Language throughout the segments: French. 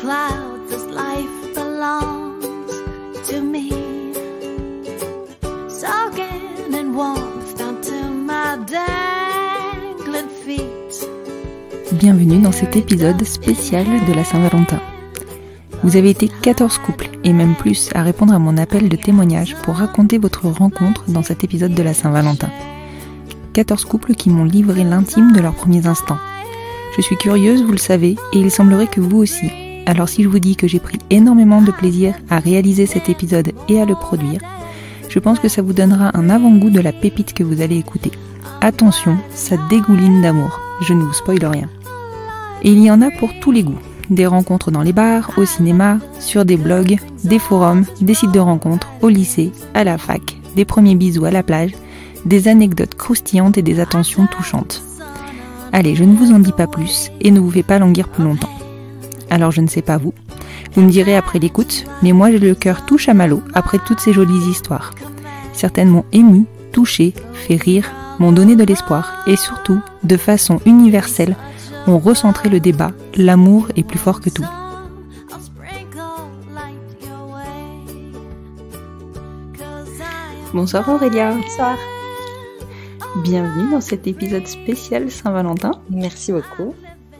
clouds this life belongs to me. Soaking in warmth down to my dangling feet. Bienvenue dans cet épisode spécial de la Saint-Valentin. Vous avez été 14 couples, et même plus, à répondre à mon appel de témoignage pour raconter votre rencontre dans cet épisode de la Saint-Valentin. 14 couples qui m'ont livré l'intime de leurs premiers instants. Je suis curieuse, vous le savez, et il semblerait que vous aussi. Alors si je vous dis que j'ai pris énormément de plaisir à réaliser cet épisode et à le produire, je pense que ça vous donnera un avant-goût de la pépite que vous allez écouter. Attention, ça dégouline d'amour, je ne vous spoile rien. Et il y en a pour tous les goûts. Des rencontres dans les bars, au cinéma, sur des blogs, des forums, des sites de rencontres, au lycée, à la fac, des premiers bisous à la plage, des anecdotes croustillantes et des attentions touchantes. Allez, je ne vous en dis pas plus et ne vous fais pas languir plus longtemps. Alors je ne sais pas vous me direz après l'écoute, mais moi j'ai le cœur tout chamallow après toutes ces jolies histoires. Certaines m'ont ému, touché, fait rire, m'ont donné de l'espoir et surtout, de façon universelle, ont recentré le débat, l'amour est plus fort que tout. Bonsoir Aurélia. Bonsoir. Bienvenue dans cet épisode spécial Saint-Valentin. Merci beaucoup.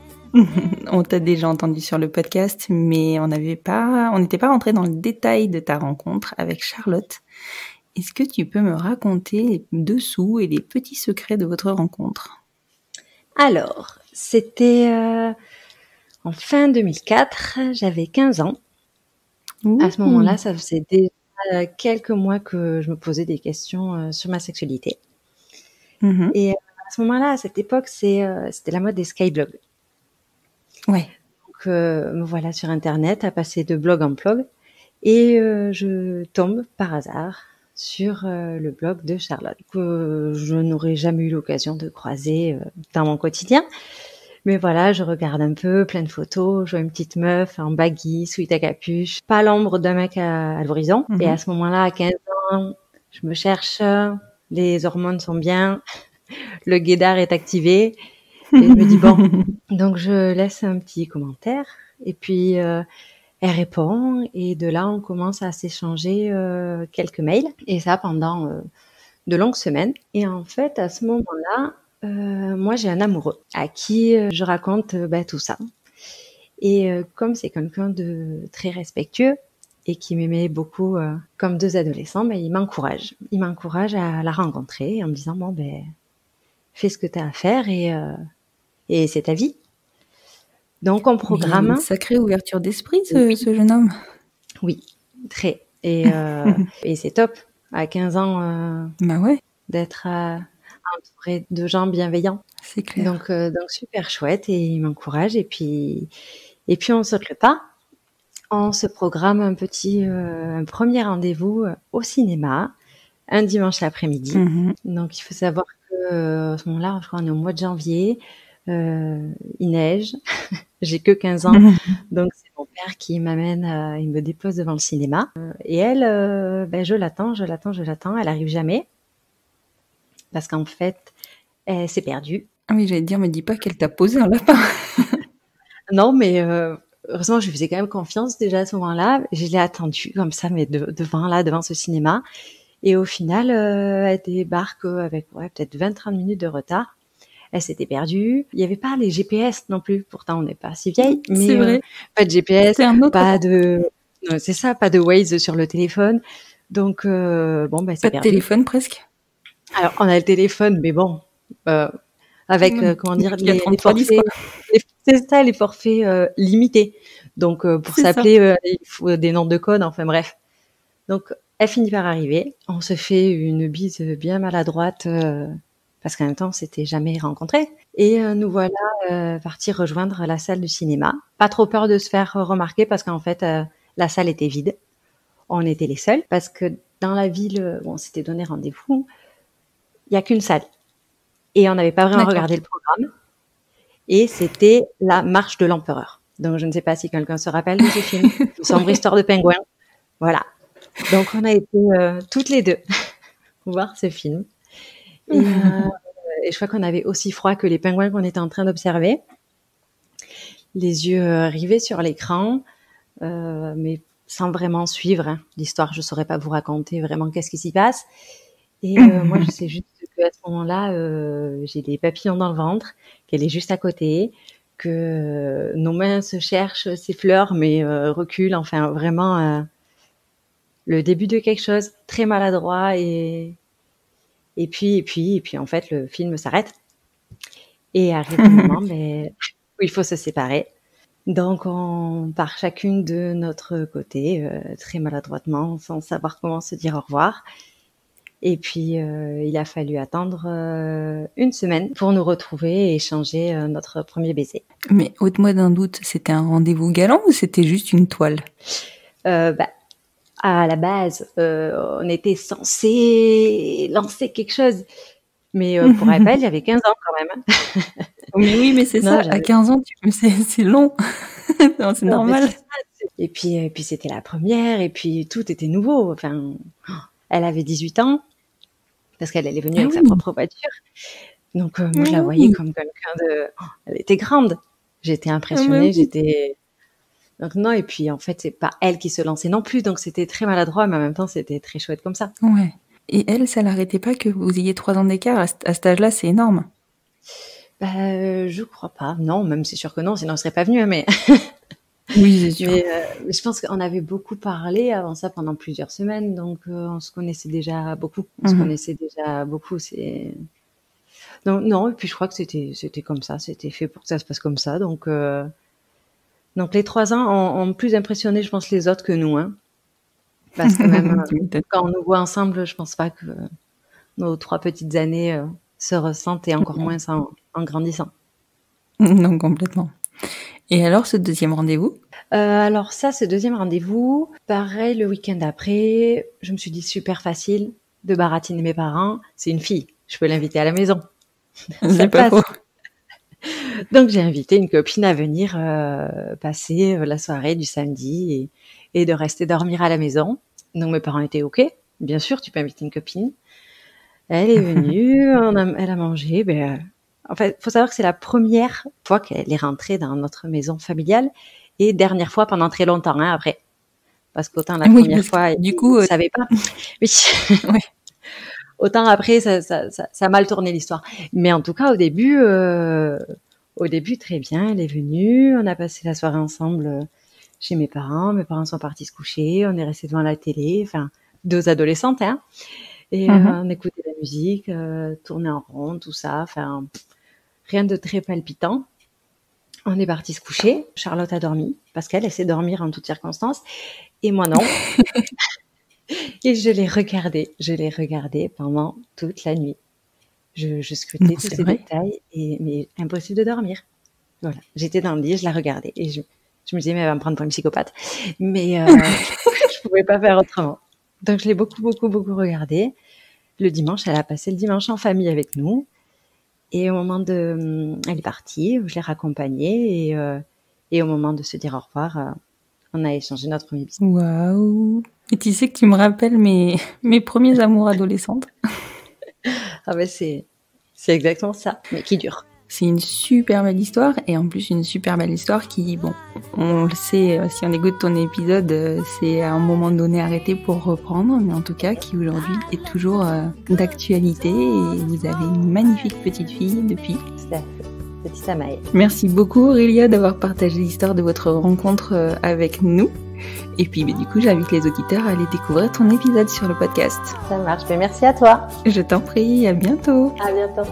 On t'a déjà entendu sur le podcast, mais on n'était pas rentré dans le détail de ta rencontre avec Charlotte. Est-ce que tu peux me raconter les dessous et les petits secrets de votre rencontre ? Alors, c'était en fin 2004, j'avais 15 ans. Ouh. À ce moment-là, ça faisait déjà quelques mois que je me posais des questions sur ma sexualité. Mm-hmm. Et à ce moment-là, à cette époque, c'était la mode des skyblogs. Ouais. Donc, me voilà sur Internet à passer de blog en blog. Et je tombe par hasard sur le blog de Charlotte, que je n'aurais jamais eu l'occasion de croiser dans mon quotidien. Mais voilà, je regarde un peu, plein de photos, je vois une petite meuf en baggy, sweat à capuche, pas l'ombre d'un mec à l'horizon. Mm-hmm. Et à ce moment-là, à 15 ans, je me cherche, les hormones sont bien, le guédard est activé. Et je me dis bon, donc je laisse un petit commentaire et puis elle répond et de là on commence à s'échanger quelques mails et ça pendant de longues semaines. Et en fait à ce moment-là, moi j'ai un amoureux à qui je raconte tout ça. Et comme c'est quelqu'un de très respectueux et qui m'aimait beaucoup comme deux adolescents, il m'encourage. Il m'encourage à la rencontrer en me disant bon fais ce que tu as à faire et c'est ta vie. Donc, on programme. Il a une sacrée ouverture d'esprit, ce jeune homme. Oui, très. Et c'est top, à 15 ans, Ouais. d'être entouré de gens bienveillants. C'est clair. Donc super chouette, et il m'encourage. Et puis, on saute le pas. On se programme un premier rendez-vous au cinéma, un dimanche l'après-midi. Mm-hmm. Donc, il faut savoir que à ce moment-là, je crois qu'on est au mois de janvier. Il neige, j'ai que 15 ans, donc c'est mon père qui m'amène, il me dépose devant le cinéma. Et elle, je l'attends, elle arrive jamais, parce qu'en fait, elle s'est perdue. Ah oui, j'allais te dire, me dis pas qu'elle t'a posé un lapin. Non, mais heureusement, je lui faisais quand même confiance déjà à ce moment-là. Je l'ai attendue comme ça, mais devant ce cinéma. Et au final, elle débarque avec peut-être 20-30 minutes de retard. Elle s'était perdue. Il n'y avait pas les GPS non plus. Pourtant, on n'est pas si vieille. Mais c'est vrai. Pas de GPS, c'est un autre pas de Waze sur le téléphone. Donc, c'est pas de perdu. téléphone presque. Alors, on a le téléphone, mais bon, avec les forfaits. C'est ça, les forfaits limités. Donc, pour c'est s'appeler, il faut des noms de code. Enfin, bref. Donc, elle finit par arriver. On se fait une bise bien maladroite. Parce qu'en même temps, on s'était jamais rencontrés. Et nous voilà partis rejoindre la salle du cinéma. Pas trop peur de se faire remarquer parce qu'en fait, la salle était vide. On était les seuls parce que dans la ville où on s'était donné rendez-vous, il y a qu'une salle. Et on n'avait pas vraiment regardé le programme. Et c'était la marche de l'empereur. Donc, je ne sais pas si quelqu'un se rappelle de ce film. Sombre histoire de pingouin. Voilà. Donc, on a été toutes les deux voir ce film. Et je crois qu'on avait aussi froid que les pingouins qu'on était en train d'observer. Les yeux rivés sur l'écran. mais sans vraiment suivre hein, l'histoire. Je saurais pas vous raconter vraiment qu'est-ce qui s'y passe. Et moi, je sais juste qu'à ce moment-là, j'ai des papillons dans le ventre, qu'elle est juste à côté, que nos mains se cherchent, s'effleurent, mais reculent. Enfin, vraiment, le début de quelque chose très maladroit. Et puis, en fait, le film s'arrête. Et arrive le moment où il faut se séparer. Donc, on part chacune de notre côté, très maladroitement, sans savoir comment se dire au revoir. Et puis, il a fallu attendre 1 semaine pour nous retrouver et échanger notre premier baiser. Mais ôte-moi d'un doute, c'était un rendez-vous galant ou c'était juste une toile? À la base, on était censé lancer quelque chose. Mais pour rappel, il y avait 15 ans quand même. Mais oui, mais c'est ça, à 15 ans, c'est long. Non, c'est normal. Et puis c'était la première, et puis tout était nouveau. Enfin, elle avait 18 ans, parce qu'elle est venue avec sa propre voiture. Donc, moi, je la voyais comme quelqu'un de... Elle était grande. J'étais impressionnée, Donc non, et puis en fait, c'est pas elle qui se lançait non plus, donc c'était très maladroit, mais en même temps, c'était très chouette comme ça. Ouais. Et elle, ça l'arrêtait pas que vous ayez 3 ans d'écart? À cet âge-là, c'est énorme. Je crois pas. Non, même c'est sûr que non, sinon elle serait pas venue, mais... Oui, c'est sûr. Mais je pense qu'on avait beaucoup parlé avant ça pendant plusieurs semaines, donc on se connaissait déjà beaucoup. Non, et puis je crois que c'était comme ça, c'était fait pour que ça se passe comme ça. Donc les 3 ans ont plus impressionné, je pense, les autres que nous, hein. Parce que même quand on nous voit ensemble, je pense pas que nos 3 petites années se ressentent, et encore moins en grandissant. Non, complètement. Et alors, ce deuxième rendez-vous? Ce deuxième rendez-vous, pareil, le week-end après, je me suis dit super facile de baratiner mes parents. C'est une fille, je peux l'inviter à la maison. C'est pas faux. Donc j'ai invité une copine à venir passer la soirée du samedi et de rester dormir à la maison. Donc mes parents étaient OK. Bien sûr, tu peux inviter une copine. Elle est venue, elle a mangé. En fait, faut savoir que c'est la première fois qu'elle est rentrée dans notre maison familiale et dernière fois pendant très longtemps après. Parce qu'autant la première fois, du coup, ne savait pas. Oui. Ouais. Autant après, ça a mal tourné l'histoire. Mais en tout cas, au début, très bien. Elle est venue, on a passé la soirée ensemble chez mes parents. Mes parents sont partis se coucher, on est restés devant la télé. Enfin, 2 adolescentes, hein. Et on écoutait la musique, tournait en rond, tout ça. Enfin, rien de très palpitant. On est partis se coucher. Charlotte a dormi parce qu'elle sait dormir en toutes circonstances. Et moi, non. Et je l'ai regardé pendant toute la nuit. Je scrutais tous ces détails, mais impossible de dormir. Voilà, j'étais dans le lit, je la regardais et je me disais, mais elle va me prendre pour une psychopathe. Mais je pouvais pas faire autrement. Donc je l'ai beaucoup regardée. Le dimanche, elle a passé le dimanche en famille avec nous. Et au moment elle est partie, je l'ai raccompagnée et au moment de se dire au revoir, on a échangé notre premier bisou. Waouh! Et tu sais que tu me rappelles mes premiers amours adolescentes. Ah ben c'est exactement ça, mais qui dure. C'est une super belle histoire, et en plus une super belle histoire qui, bon, on le sait, si on écoute ton épisode, c'est à un moment donné arrêté pour reprendre, mais en tout cas qui aujourd'hui est toujours d'actualité, et vous avez une magnifique petite fille depuis. Tout à fait. Petite Amaï. Merci beaucoup Aurélia d'avoir partagé l'histoire de votre rencontre avec nous. Et puis du coup, j'invite les auditeurs à aller découvrir ton épisode sur le podcast. Ça marche, mais merci à toi. Je t'en prie, à bientôt. À bientôt.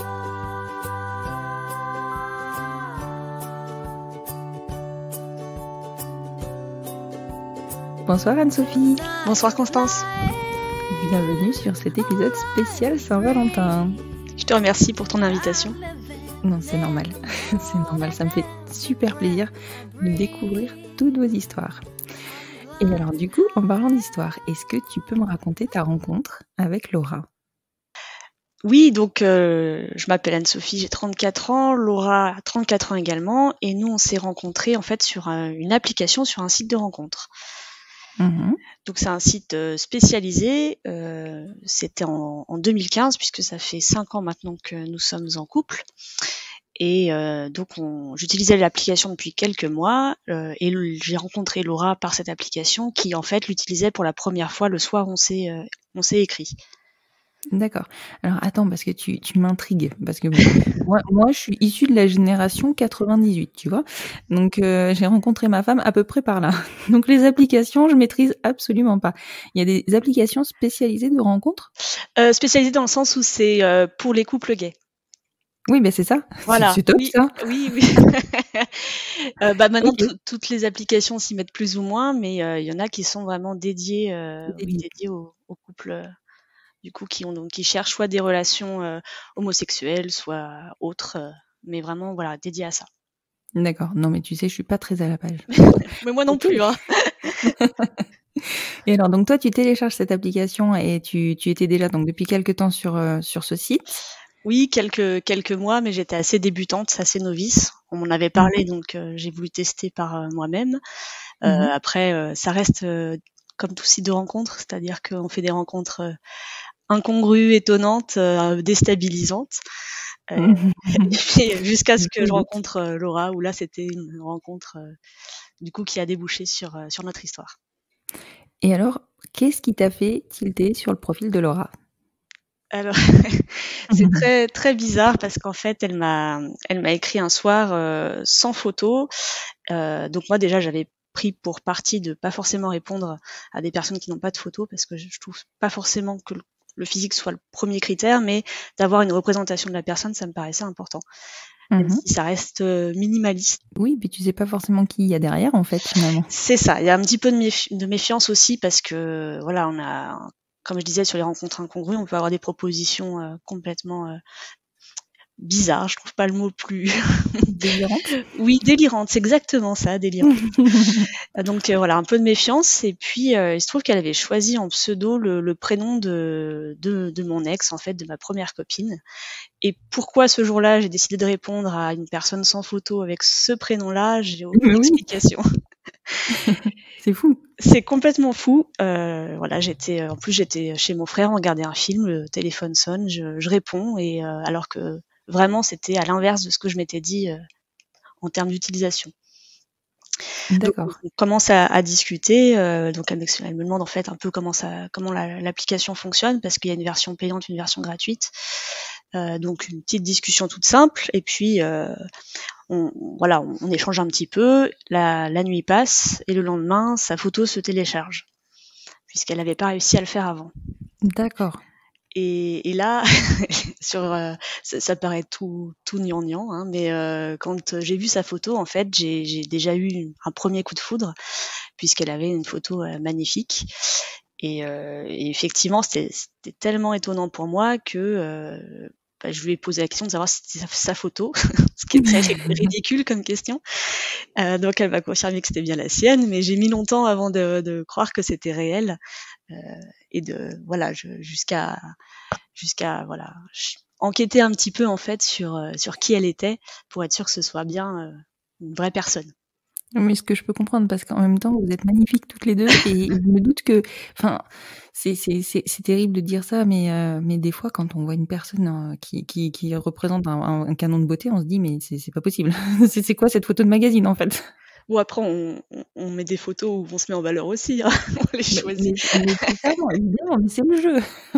Bonsoir Anne-Sophie. Bonsoir Constance. Bienvenue sur cet épisode spécial Saint-Valentin. Je te remercie pour ton invitation. Non, c'est normal. C'est normal, ça me fait super plaisir de découvrir toutes vos histoires. Et alors du coup, en parlant d'histoire, est-ce que tu peux me raconter ta rencontre avec Laura ? Oui, donc je m'appelle Anne-Sophie, j'ai 34 ans, Laura a 34 ans également, et nous on s'est rencontrés en fait sur une application, sur un site de rencontre. Donc c'est un site spécialisé, c'était en 2015 puisque ça fait 5 ans maintenant que nous sommes en couple. Et donc j'utilisais l'application depuis quelques mois et j'ai rencontré Laura par cette application qui en fait l'utilisait pour la première fois le soir où on s'est écrit. D'accord. Alors attends, parce que tu m'intrigues, parce que moi je suis issue de la génération 98, tu vois. Donc j'ai rencontré ma femme à peu près par là. Donc les applications, je maîtrise absolument pas. Il y a des applications spécialisées de rencontres? Spécialisées dans le sens où c'est pour les couples gays. Oui, ben c'est ça. Voilà. C'est top, oui, ça. oui. Maintenant, Ok. toutes les applications s'y mettent plus ou moins, mais il y en a qui sont vraiment dédiées, dédiées aux couples. Du coup, qui cherchent soit des relations homosexuelles, soit autres, mais vraiment, voilà, dédiées à ça. D'accord. Non, mais tu sais, je suis pas très à la page. Mais moi non Ok. plus, hein. Et alors, donc toi, tu télécharges cette application et tu étais déjà donc depuis quelques temps sur ce site. Oui, quelques mois, mais j'étais assez débutante, assez novice. On m'en avait parlé, donc j'ai voulu tester par moi-même. Après, ça reste comme tout site de rencontre, c'est-à-dire qu'on fait des rencontres incongrues, étonnantes, déstabilisantes. Et puis jusqu'à ce que je rencontre Laura, où là c'était une rencontre du coup qui a débouché sur notre histoire. Et alors, qu'est-ce qui t'a fait tilter sur le profil de Laura? Alors, c'est très très bizarre parce qu'en fait, elle m'a écrit un soir sans photo. Donc moi déjà, j'avais pris pour parti de pas forcément répondre à des personnes qui n'ont pas de photo parce que je trouve pas forcément que le physique soit le premier critère, mais d'avoir une représentation de la personne, ça me paraissait important. Même si ça reste minimaliste. Oui, puis tu sais pas forcément qui il y a derrière, en fait, finalement. C'est ça. Il y a un petit peu de méfiance aussi parce que, voilà, on a, comme je disais, sur les rencontres incongrues, on peut avoir des propositions complètement bizarres. Je trouve pas le mot plus délirante. Oui, délirante, c'est exactement ça, délirante. Donc voilà, un peu de méfiance. Et puis il se trouve qu'elle avait choisi en pseudo le prénom de mon ex, en fait, de ma première copine. Et pourquoi ce jour-là j'ai décidé de répondre à une personne sans photo avec ce prénom-là, j'ai aucune explication. C'est fou. C'est complètement fou. Voilà, j'étais chez mon frère, on regardait un film, le téléphone sonne, je réponds et alors que vraiment c'était à l'inverse de ce que je m'étais dit en termes d'utilisation. D'accord. Donc, on commence à discuter. Donc elle me demande en fait un peu comment l'application fonctionne parce qu'il y a une version payante, une version gratuite. Donc une petite discussion toute simple et puis on échange un petit peu. La nuit passe et le lendemain sa photo se télécharge puisqu'elle n'avait pas réussi à le faire avant. D'accord. Et là, ça paraît tout gnangnan, hein, mais quand j'ai vu sa photo, en fait, j'ai déjà eu un premier coup de foudre puisqu'elle avait une photo magnifique. Et effectivement, c'était tellement étonnant pour moi que je lui ai posé la question de savoir si c'était sa photo, ce qui est très ridicule comme question. Donc elle m'a confirmé que c'était bien la sienne, mais j'ai mis longtemps avant de croire que c'était réel. Et jusqu'à voilà enquêter un petit peu en fait sur qui elle était pour être sûre que ce soit bien une vraie personne. Mais ce que je peux comprendre, parce qu'en même temps, vous êtes magnifiques toutes les deux, et je me doute que, enfin, c'est terrible de dire ça, mais des fois, quand on voit une personne qui représente un canon de beauté, on se dit, mais c'est pas possible. C'est quoi cette photo de magazine, en fait? Bon, après, on met des photos où on se met en valeur aussi, hein. On les choisit. Mais totalement, évidemment, mais c'est le jeu.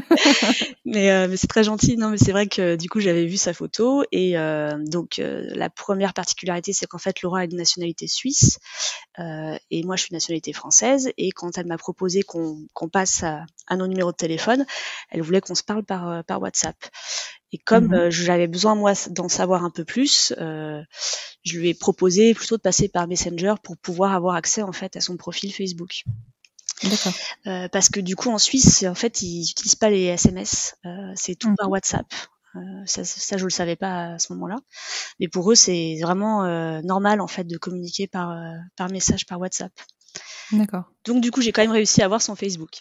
Mais c'est très gentil. Non, mais c'est vrai que du coup, j'avais vu sa photo et donc la première particularité, c'est qu'en fait, Laura a une nationalité suisse et moi, je suis nationalité française. Et quand elle m'a proposé qu'on passe à nos numéros de téléphone, elle voulait qu'on se parle par WhatsApp. Et comme j'avais besoin, moi, d'en savoir un peu plus, je lui ai proposé plutôt de passer par Messenger pour pouvoir avoir accès, en fait, à son profil Facebook. D'accord. Parce que du coup, en Suisse, en fait, ils n'utilisent pas les SMS. C'est tout par WhatsApp. Ça, je le savais pas à ce moment-là. Mais pour eux, c'est vraiment normal, en fait, de communiquer par message, par WhatsApp. D'accord. Donc, du coup, j'ai quand même réussi à avoir son Facebook.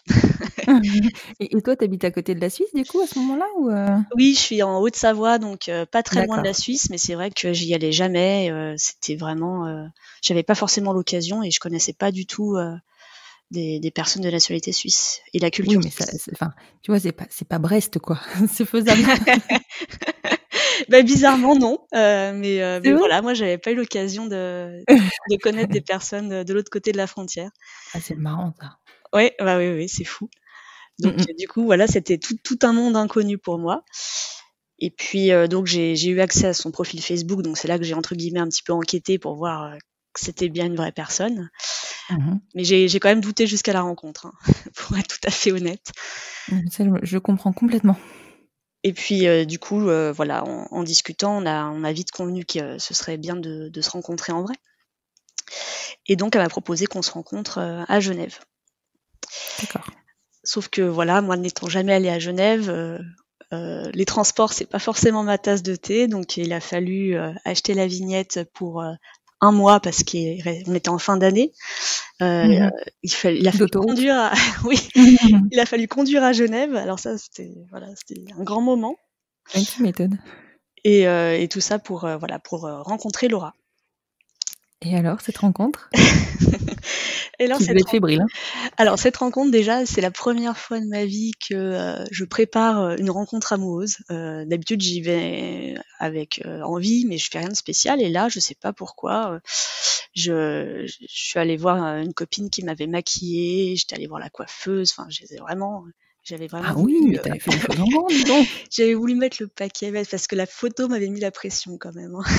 Et toi, t'habites à côté de la Suisse, du coup, à ce moment-là, ou Oui, je suis en Haute-Savoie, donc pas très loin de la Suisse, mais c'est vrai que j'y allais jamais. C'était vraiment, j'avais pas forcément l'occasion et je connaissais pas du tout des personnes de nationalité suisse et la culture. Oui, mais enfin, tu vois, c'est pas Brest, quoi. C'est faisable. Bizarrement non, mais C'est vrai? voilà, moi j'avais pas eu l'occasion de connaître des personnes, de l'autre côté de la frontière. Ah, c'est marrant ça. Ouais, bah, oui, oui, c'est fou. Mmh Donc mh. du coup, voilà, c'était tout un monde inconnu pour moi. Et puis, donc j'ai eu accès à son profil Facebook, donc c'est là que j'ai entre guillemets un petit peu enquêté pour voir, que c'était bien une vraie personne. Mmh. Mais j'ai quand même douté jusqu'à la rencontre, hein, pour être tout à fait honnête. Ça, je comprends complètement. Et puis, du coup, voilà, en discutant, on a vite convenu que ce serait bien de se rencontrer en vrai. Et donc elle m'a proposé qu'on se rencontre, à Genève. D'accord. Sauf que voilà, moi n'étant jamais allée à Genève, les transports, c'est pas forcément ma tasse de thé, donc il a fallu, acheter la vignette pour, 1 mois parce qu'on était en fin d'année. Mmh. Il a fallu D'autoroute? conduire à oui, il a fallu conduire à Genève. Alors ça, c'était un grand moment Ouais, tu m'étonnes. et tout ça pour, voilà, pour, rencontrer Laura. Et alors, cette rencontre? Et alors Tu devais être fébrile, hein? cette rencontre déjà, c'est la première fois de ma vie que, je prépare, une rencontre amoureuse. D'habitude, j'y vais avec, envie, mais je fais rien de spécial et là, je sais pas pourquoi, je suis allée voir, une copine qui m'avait maquillée, j'étais allée voir la coiffeuse, enfin, j'avais vraiment Ah oui, voulu, mais tu avais fait les choses en grand, dis donc! j'avais voulu mettre le paquet, ouais, parce que la photo m'avait mis la pression quand même, hein.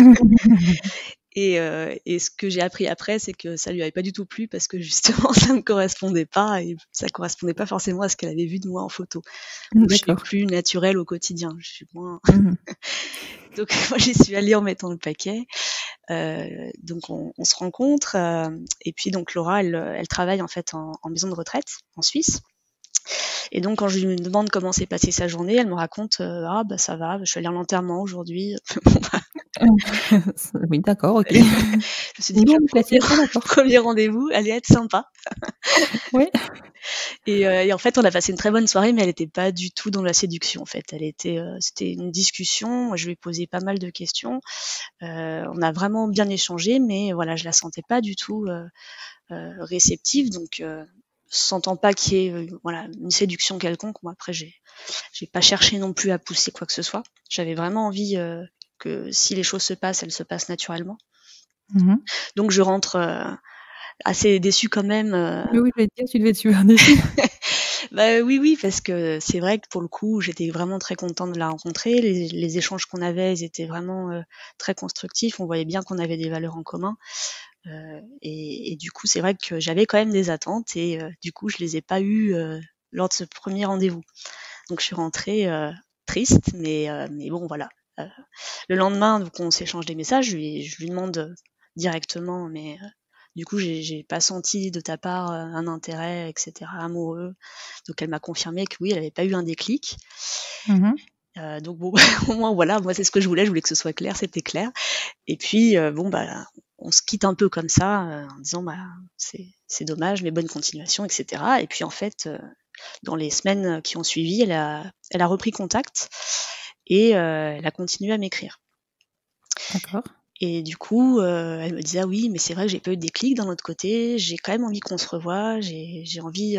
Et ce que j'ai appris après, c'est que ça lui avait pas du tout plu parce que justement ça me correspondait pas et ça correspondait pas forcément à ce qu'elle avait vu de moi en photo. Donc je suis D'accord. plus naturelle au quotidien, je suis moins Mmh. donc moi j'y suis allée en mettant le paquet. Donc on se rencontre, et puis donc Laura elle travaille en fait en maison de retraite en Suisse. Et donc quand je lui demande comment s'est passée sa journée, elle me raconte, «Ah bah ça va, je suis allée à l'enterrement aujourd'hui». Bon bah, Oui, d'accord, OK. je me suis dit que Non, le classique, premier mais d'accord. premier rendez-vous allait être sympa. Oui. Et en fait, on a passé une très bonne soirée, mais elle était pas du tout dans la séduction, en fait. C'était une discussion. Moi, je lui ai posé pas mal de questions. On a vraiment bien échangé, mais voilà, je la sentais pas du tout réceptive. Donc, sentant pas qu'il y ait voilà une séduction quelconque, moi après j'ai pas cherché non plus à pousser quoi que ce soit. J'avais vraiment envie que si les choses se passent, elles se passent naturellement. Mmh. Donc je rentre assez déçue quand même. Oui, oui, j'allais te dire, tu devais être super déçue. Bah, oui, oui, parce que c'est vrai que pour le coup, j'étais vraiment très contente de la rencontrer. Les échanges qu'on avait, ils étaient vraiment, très constructifs. On voyait bien qu'on avait des valeurs en commun, et du coup, c'est vrai que j'avais quand même des attentes et du coup, je les ai pas eues, lors de ce premier rendez-vous. Donc je suis rentrée, triste, mais bon, voilà. Heu, le lendemain, donc on s'échange des messages. Je lui demande, directement, mais du coup, j'ai pas senti de ta part, un intérêt et cetera, amoureux. Donc elle m'a confirmé que oui, elle avait pas eu un déclic. Mmh. Donc bon, au moins voilà, moi c'est ce que je voulais que ce soit clair, c'était clair. Et puis, bon bah, on se quitte un peu comme ça, en disant: «Bah, c'est dommage, mais bonne continuation» et cetera. Et puis en fait, dans les semaines qui ont suivi, elle a repris contact et elle a continué à m'écrire. D'accord. Et du coup, elle me disait: «Ah oui, mais c'est vrai que j'ai pas eu de déclic d'un autre côté, j'ai quand même envie qu'on se revoie, j'ai envie,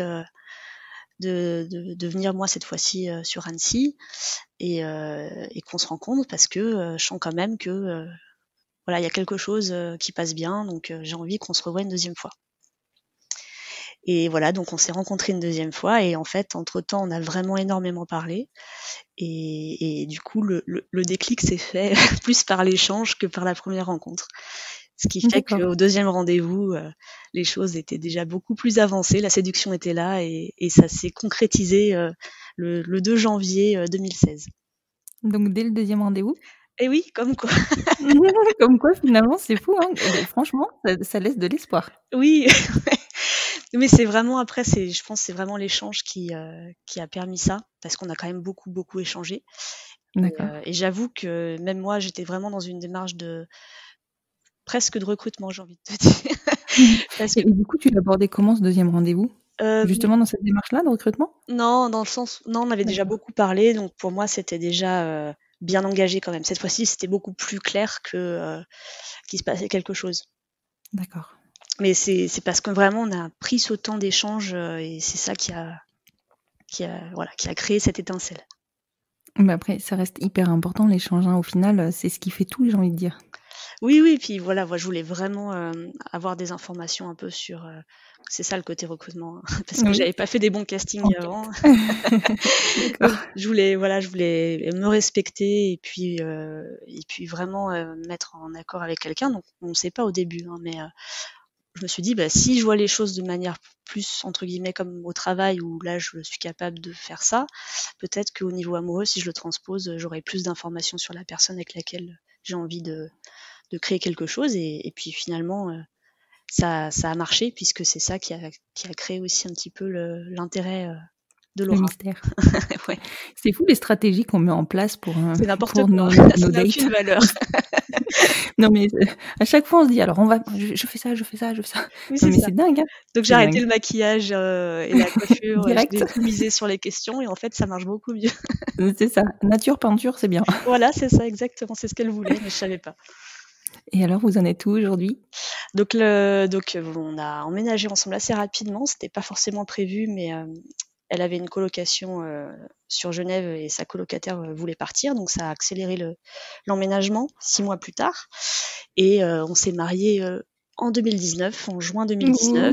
de venir moi cette fois-ci, sur Annecy et qu'on se rencontre parce que, je sens quand même que, voilà, il y a quelque chose, qui passe bien, donc j'ai envie qu'on se revoie une deuxième fois». Et voilà, donc on s'est rencontrés une deuxième fois et en fait, entre-temps, on a vraiment énormément parlé et du coup, le déclic s'est fait plus par l'échange que par la première rencontre. Ce qui fait D'accord. qu'au deuxième rendez-vous, les choses étaient déjà beaucoup plus avancées, la séduction était là et ça s'est concrétisé, le 2 janvier, 2016. Donc dès le deuxième rendez-vous? Et oui, comme quoi. Comme quoi finalement c'est fou, hein, et franchement ça laisse de l'espoir. Oui, mais c'est vraiment après, je pense c'est vraiment l'échange qui a permis ça, parce qu'on a quand même beaucoup, beaucoup échangé D'accord. et j'avoue que même moi, j'étais vraiment dans une démarche presque de recrutement, j'ai envie de te dire. Parce que Et du coup tu l'as abordé comment ce deuxième rendez-vous? hem, Justement dans cette démarche-là de recrutement? non, dans le sens non, on avait déjà D'accord. beaucoup parlé, donc pour moi, c'était déjà, bien engagé quand même. Cette fois-ci, c'était beaucoup plus clair qu'il se passait quelque chose. D'accord. Mais c'est parce que vraiment on a pris ce temps d'échange, et c'est ça qui a créé cette étincelle. Mais après, ça reste hyper important l'échange. Au final, c'est ce qui fait tout, j'ai envie de dire. Oui, puis voilà, moi, je voulais vraiment avoir des informations un peu sur. C'est ça le côté recrutement, parce que j'avais pas fait des bons castings avant. Donc, je voulais me respecter et puis vraiment mettre en accord avec quelqu'un. Donc, on ne sait pas au début, mais je me suis dit, si je vois les choses de manière plus, entre guillemets, comme au travail, où là, je suis capable de faire ça, peut-être qu'au niveau amoureux, si je le transpose, j'aurai plus d'informations sur la personne avec laquelle j'ai envie de créer quelque chose. Et puis finalement, ça a marché, puisque c'est ça qui a créé aussi un petit peu l'intérêt de Laura. Le mystère. Ouais. C'est fou les stratégies qu'on met en place pour nos dates. Ça n'a aucune valeur. Non mais à chaque fois on se dit alors je fais ça. Oui, non mais c'est dingue. Donc j'ai arrêté le maquillage et la coiffure. Direct. J'ai tout misé sur les questions et en fait ça marche beaucoup mieux. C'est ça. Nature, peinture, c'est bien. Voilà, c'est ça exactement. C'est ce qu'elle voulait, mais je savais pas. Et alors, vous en êtes où aujourd'hui ? Donc on a emménagé ensemble assez rapidement. C'était pas forcément prévu, mais elle avait une colocation sur Genève et sa colocataire voulait partir, donc ça a accéléré l'emménagement 6 mois plus tard. Et on s'est mariés en 2019, en juin 2019.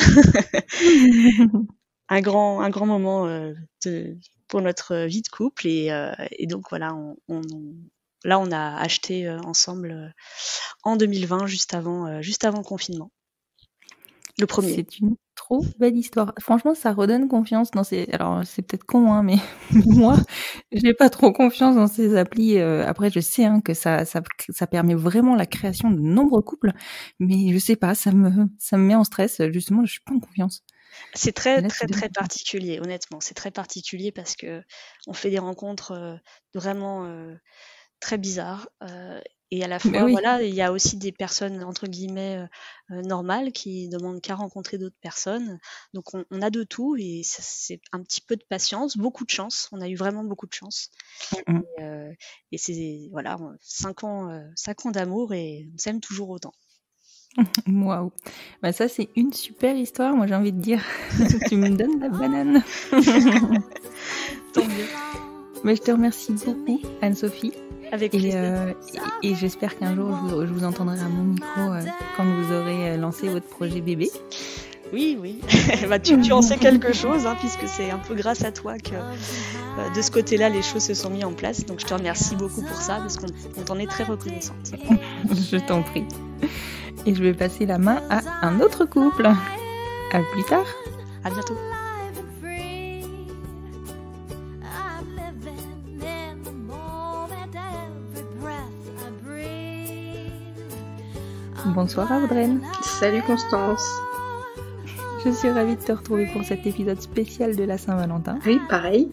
un grand moment pour notre vie de couple. Et donc voilà, on a acheté ensemble en 2020, juste avant le confinement. Le premier. C'est une trop belle histoire. Franchement, ça redonne confiance dans ces... Alors, c'est peut-être con, mais moi, j'ai pas trop confiance dans ces applis. Après, je sais que ça permet vraiment la création de nombreux couples, mais je sais pas, ça me met en stress. Justement, je suis pas en confiance. C'est très particulier, honnêtement. C'est très particulier parce que on fait des rencontres vraiment très bizarres. Et à la fois, voilà, il y a aussi des personnes, entre guillemets, normales qui demandent qu'à rencontrer d'autres personnes. Donc, on a de tout et c'est un petit peu de patience, beaucoup de chance. On a eu vraiment beaucoup de chance. Et c'est, voilà, 5 ans d'amour et on s'aime toujours autant. Waouh. Ça, c'est une super histoire, moi j'ai envie de dire. Tu me donnes la banane. Tant mieux. Mais je te remercie beaucoup, Anne-Sophie. Avec plaisir. Et j'espère qu'un jour, je vous entendrai à mon micro quand vous aurez lancé votre projet bébé. Oui. Tu en sais quelque chose, puisque c'est un peu grâce à toi que de ce côté-là, les choses se sont mises en place. Donc je te remercie beaucoup pour ça, parce qu'on t'en est très reconnaissante. Je t'en prie. Et je vais passer la main à un autre couple. À plus tard. À bientôt. Bonsoir Audreyne. Salut Constance. Je suis ravie de te retrouver pour cet épisode spécial de la Saint-Valentin. Oui, pareil.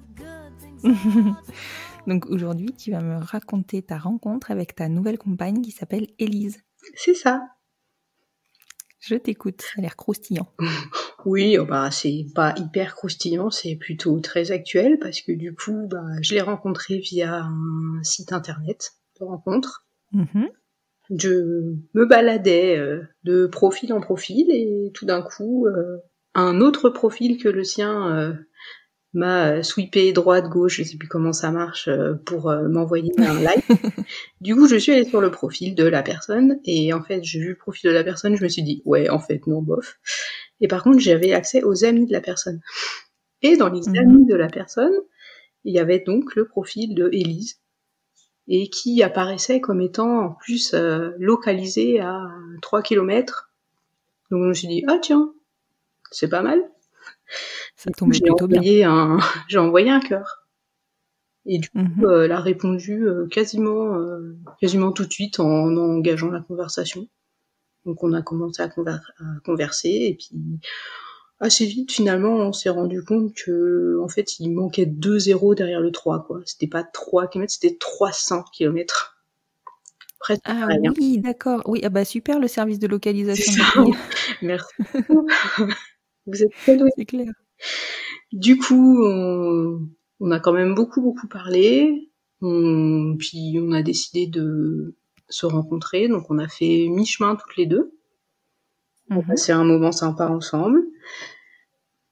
Donc aujourd'hui, tu vas me raconter ta rencontre avec ta nouvelle compagne qui s'appelle Élise. C'est ça. Je t'écoute, ça a l'air croustillant. Oui, c'est pas hyper croustillant, c'est plutôt très actuel parce que du coup, je l'ai rencontrée via un site internet de rencontre. Je me baladais de profil en profil et tout d'un coup, un autre profil que le sien m'a sweepé droite-gauche, je sais plus comment ça marche, pour m'envoyer un like. Du coup, je suis allée sur le profil de la personne et en fait, j'ai vu le profil de la personne, je me suis dit, ouais, en fait, non, bof. Et par contre, j'avais accès aux amis de la personne. Et dans les amis de la personne, il y avait donc le profil de Élise et qui apparaissait comme étant en plus localisé à 3 km. Donc je me suis dit, ah tiens, c'est pas mal. Ça tombait plutôt bien. J'ai envoyé un cœur. Et du coup, elle a répondu quasiment tout de suite en engageant la conversation. Donc on a commencé à converser et puis assez vite finalement on s'est rendu compte que en fait il manquait 2 zéros derrière le 3 quoi. C'était pas 3 km, c'était 300 km. Presque pareil, oui, d'accord. Oui, super le service de localisation. Merci. Vous êtes très doués. C'est clair. Du coup, on a quand même beaucoup parlé. Puis on a décidé de se rencontrer, donc on a fait mi-chemin toutes les deux. On a passé un moment sympa ensemble.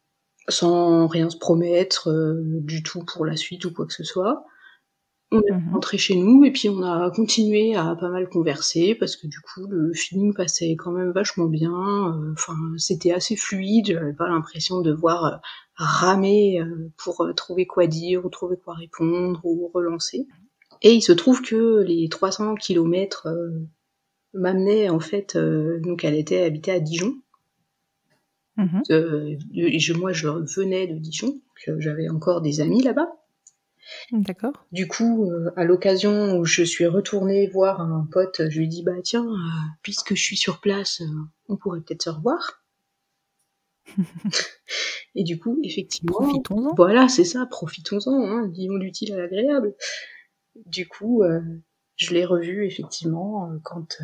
sans rien se promettre du tout pour la suite ou quoi que ce soit. On est rentré chez nous et puis on a continué à pas mal converser parce que du coup le feeling passait quand même vachement bien. Enfin, c'était assez fluide. J'avais pas l'impression de devoir ramer pour trouver quoi dire ou trouver quoi répondre ou relancer. Et il se trouve que les 300 kilomètres m'amenaient en fait. Donc elle était habitée à Dijon. Moi, je venais de Dijon, donc j'avais encore des amis là-bas. D'accord. Du coup, à l'occasion où je suis retournée voir un pote, je lui ai dit, bah tiens, puisque je suis sur place, on pourrait peut-être se revoir. Et du coup, effectivement... Profitons-en. Voilà, c'est ça, profitons-en, hein, vivons l'utile à l'agréable. Du coup, je l'ai revu, effectivement, quand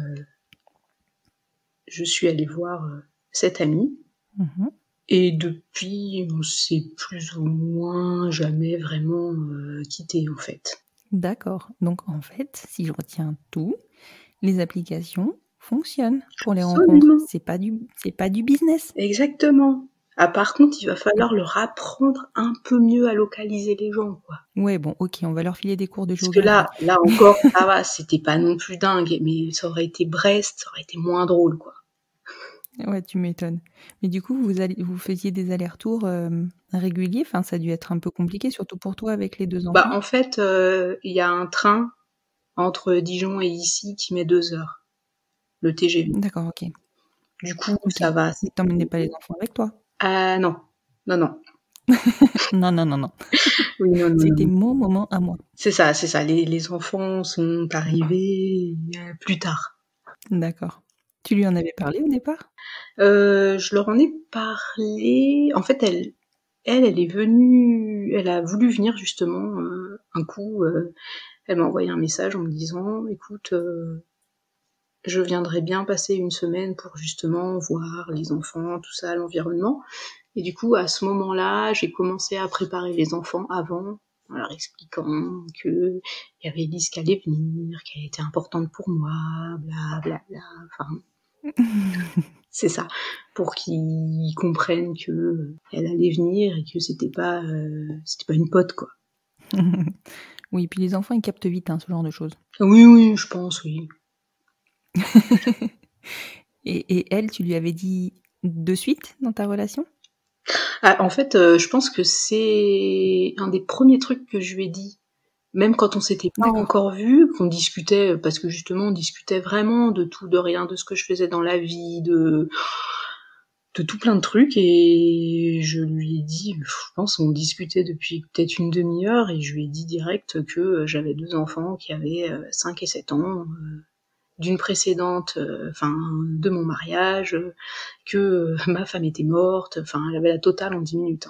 je suis allée voir cette amie. Et depuis, on s'est plus ou moins jamais vraiment quitté, en fait. D'accord. Donc, en fait, si je retiens tout, les applications fonctionnent pour les rencontres. C'est pas du business. Exactement. Ah, par contre, il va falloir leur apprendre un peu mieux à localiser les gens, quoi. Ouais, bon, ok, on va leur filer des cours de géographie. Parce que là encore, ça va, c'était pas non plus dingue, mais ça aurait été Brest, ça aurait été moins drôle, quoi. Ouais, tu m'étonnes. Mais du coup, vous faisiez des allers-retours réguliers. Enfin, ça a dû être un peu compliqué, surtout pour toi avec les 2 enfants. Bah, en fait, il y a un train entre Dijon et ici qui met 2 heures. Le TGV. D'accord, ok. Du coup, ça va. T'emmenais pas les enfants avec toi? Non. Non. Non. Oui, non. C'était mon moment à moi. C'est ça. Les enfants sont arrivés plus tard. D'accord. Tu lui en avais parlé au départ? Je leur en ai parlé. En fait, elle est venue. Elle a voulu venir justement un coup. Elle m'a envoyé un message en me disant, écoute, je viendrais bien passer une semaine pour justement voir les enfants, tout ça, l'environnement. Et du coup, à ce moment-là, j'ai commencé à préparer les enfants avant, en leur expliquant que il y avait Elise qui allait venir, qu'elle était importante pour moi, bla. Enfin, c'est ça, pour qu'ils comprennent que elle allait venir et que c'était pas une pote, quoi. Oui, puis les enfants, ils captent vite ce genre de choses. Oui, je pense, oui. Et elle, tu lui avais dit de suite dans ta relation? En fait, je pense que c'est un des premiers trucs que je lui ai dit, même quand on s'était pas encore vus, qu'on discutait, parce que justement on discutait vraiment de tout, de rien, de ce que je faisais dans la vie, de tout plein de trucs, et je lui ai dit, je pense on discutait depuis peut-être une demi-heure, et je lui ai dit direct que j'avais 2 enfants qui avaient 5 et 7 ans, d'une précédente, de mon mariage, que ma femme était morte, enfin, elle avait la totale en 10 minutes.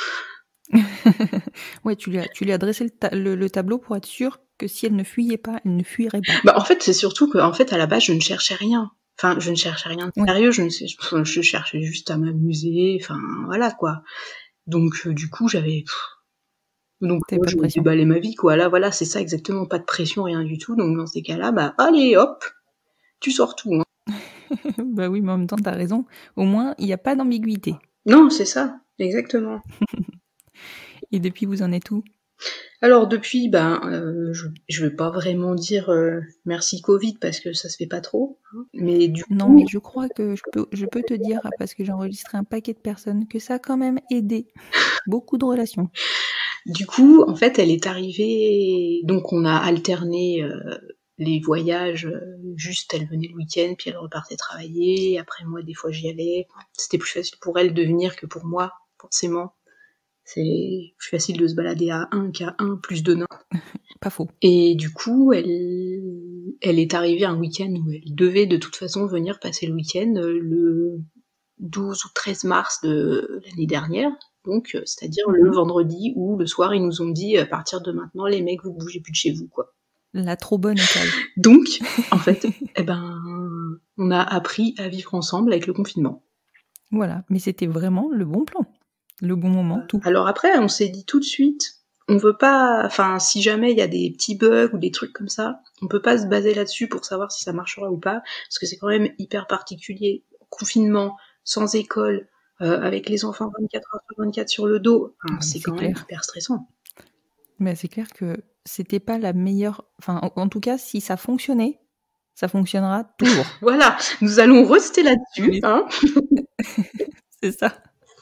Ouais, tu lui as dressé le tableau pour être sûr que si elle ne fuyait pas, elle ne fuirait pas. Bah, en fait, c'est surtout que, en fait, à la base, je ne cherchais rien. Enfin, je ne cherchais rien de sérieux, je cherchais juste à m'amuser, enfin, voilà, quoi. Donc, du coup, j'avais... Donc, moi, je déballais ma vie, quoi. Là, voilà, c'est ça, exactement, pas de pression, rien du tout. Donc, dans ces cas-là, bah, allez, hop, tu sors tout, hein. Bah oui, mais en même temps, t'as raison. Au moins, il n'y a pas d'ambiguïté. Non, c'est ça, exactement. Et depuis, vous en êtes où? Alors depuis, je vais pas vraiment dire merci Covid parce que ça se fait pas trop. Hein, mais du coup... Non, mais je crois que je peux te dire, parce que j'ai enregistré un paquet de personnes, que ça a quand même aidé beaucoup de relations. Du coup, en fait, elle est arrivée... Donc on a alterné les voyages. Juste, elle venait le week-end, puis elle repartait travailler. Après, moi, des fois, j'y allais. C'était plus facile pour elle de venir que pour moi, forcément. C'est plus facile de se balader à 1 qu'à 1 plus 2 nains. Pas faux. Et du coup, elle est arrivée un week-end où elle devait de toute façon venir passer le week-end le 12 ou 13 mars de l'année dernière. Donc, c'est-à-dire le vendredi où le soir, ils nous ont dit à partir de maintenant, les mecs, vous bougez plus de chez vous, quoi. La trop bonne occasion. Donc, en fait, on a appris à vivre ensemble avec le confinement. Voilà, mais c'était vraiment le bon plan. Le bon moment, tout. Alors après, on s'est dit tout de suite, on veut pas, enfin, si jamais il y a des petits bugs ou des trucs comme ça, on peut pas se baser là-dessus pour savoir si ça marchera ou pas, parce que c'est quand même hyper particulier. Confinement, sans école, avec les enfants 24 heures sur 24 sur le dos, c'est quand même hyper stressant. Mais c'est clair que c'était pas la meilleure... Enfin, en tout cas, si ça fonctionnait, ça fonctionnera toujours. Voilà, nous allons rester là-dessus. Hein. C'est ça.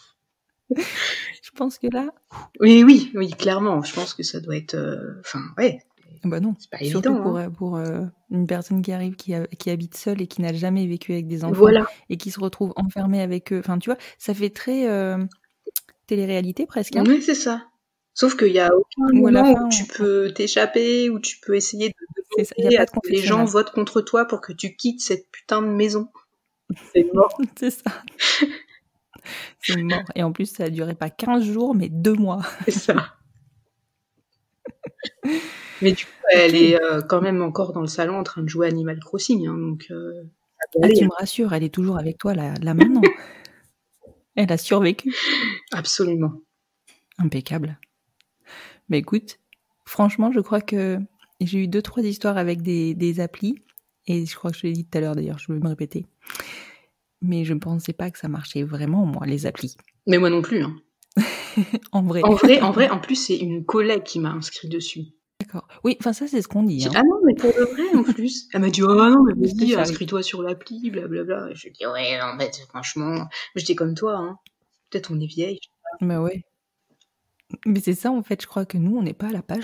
Je pense que là... Oui, clairement. Je pense que ça doit être... ouais. Bah non, c'est pas évident. Surtout pour une personne qui arrive, qui habite seule et qui n'a jamais vécu avec des enfants, voilà. Et qui se retrouve enfermée avec eux. Enfin, tu vois, ça fait très télé-réalité presque. Hein. Oui, c'est ça. Sauf qu'il n'y a aucun moment où tu peux t'échapper, où tu peux essayer de voter à ce que les gens votent contre toi pour que tu quittes cette putain de maison. C'est mort. C'est ça. C'est mort. Et en plus, ça a duré pas 15 jours, mais 2 mois. C'est ça. Mais du coup, elle est quand même encore dans le salon en train de jouer Animal Crossing. Hein, donc, tu me rassures, elle est toujours avec toi là maintenant. Elle a survécu. Absolument. Impeccable. Mais écoute, franchement, je crois que j'ai eu 2-3 histoires avec des applis. Et je crois que je l'ai dit tout à l'heure d'ailleurs, je vais me répéter. Mais je ne pensais pas que ça marchait vraiment, moi, les applis. Mais moi non plus. Hein. En vrai, en plus, c'est une collègue qui m'a inscrit dessus. D'accord. Oui, enfin ça, c'est ce qu'on dit. Hein. Ah non, mais pour de vrai, en plus. Elle m'a dit, oh non, mais vas-y, inscris-toi sur l'appli, blablabla. Et je lui ai dit, ouais, en fait, franchement, j'étais comme toi. Hein. Peut-être on est vieille. Mais ouais. Mais c'est ça, en fait, je crois que nous, on n'est pas à la page.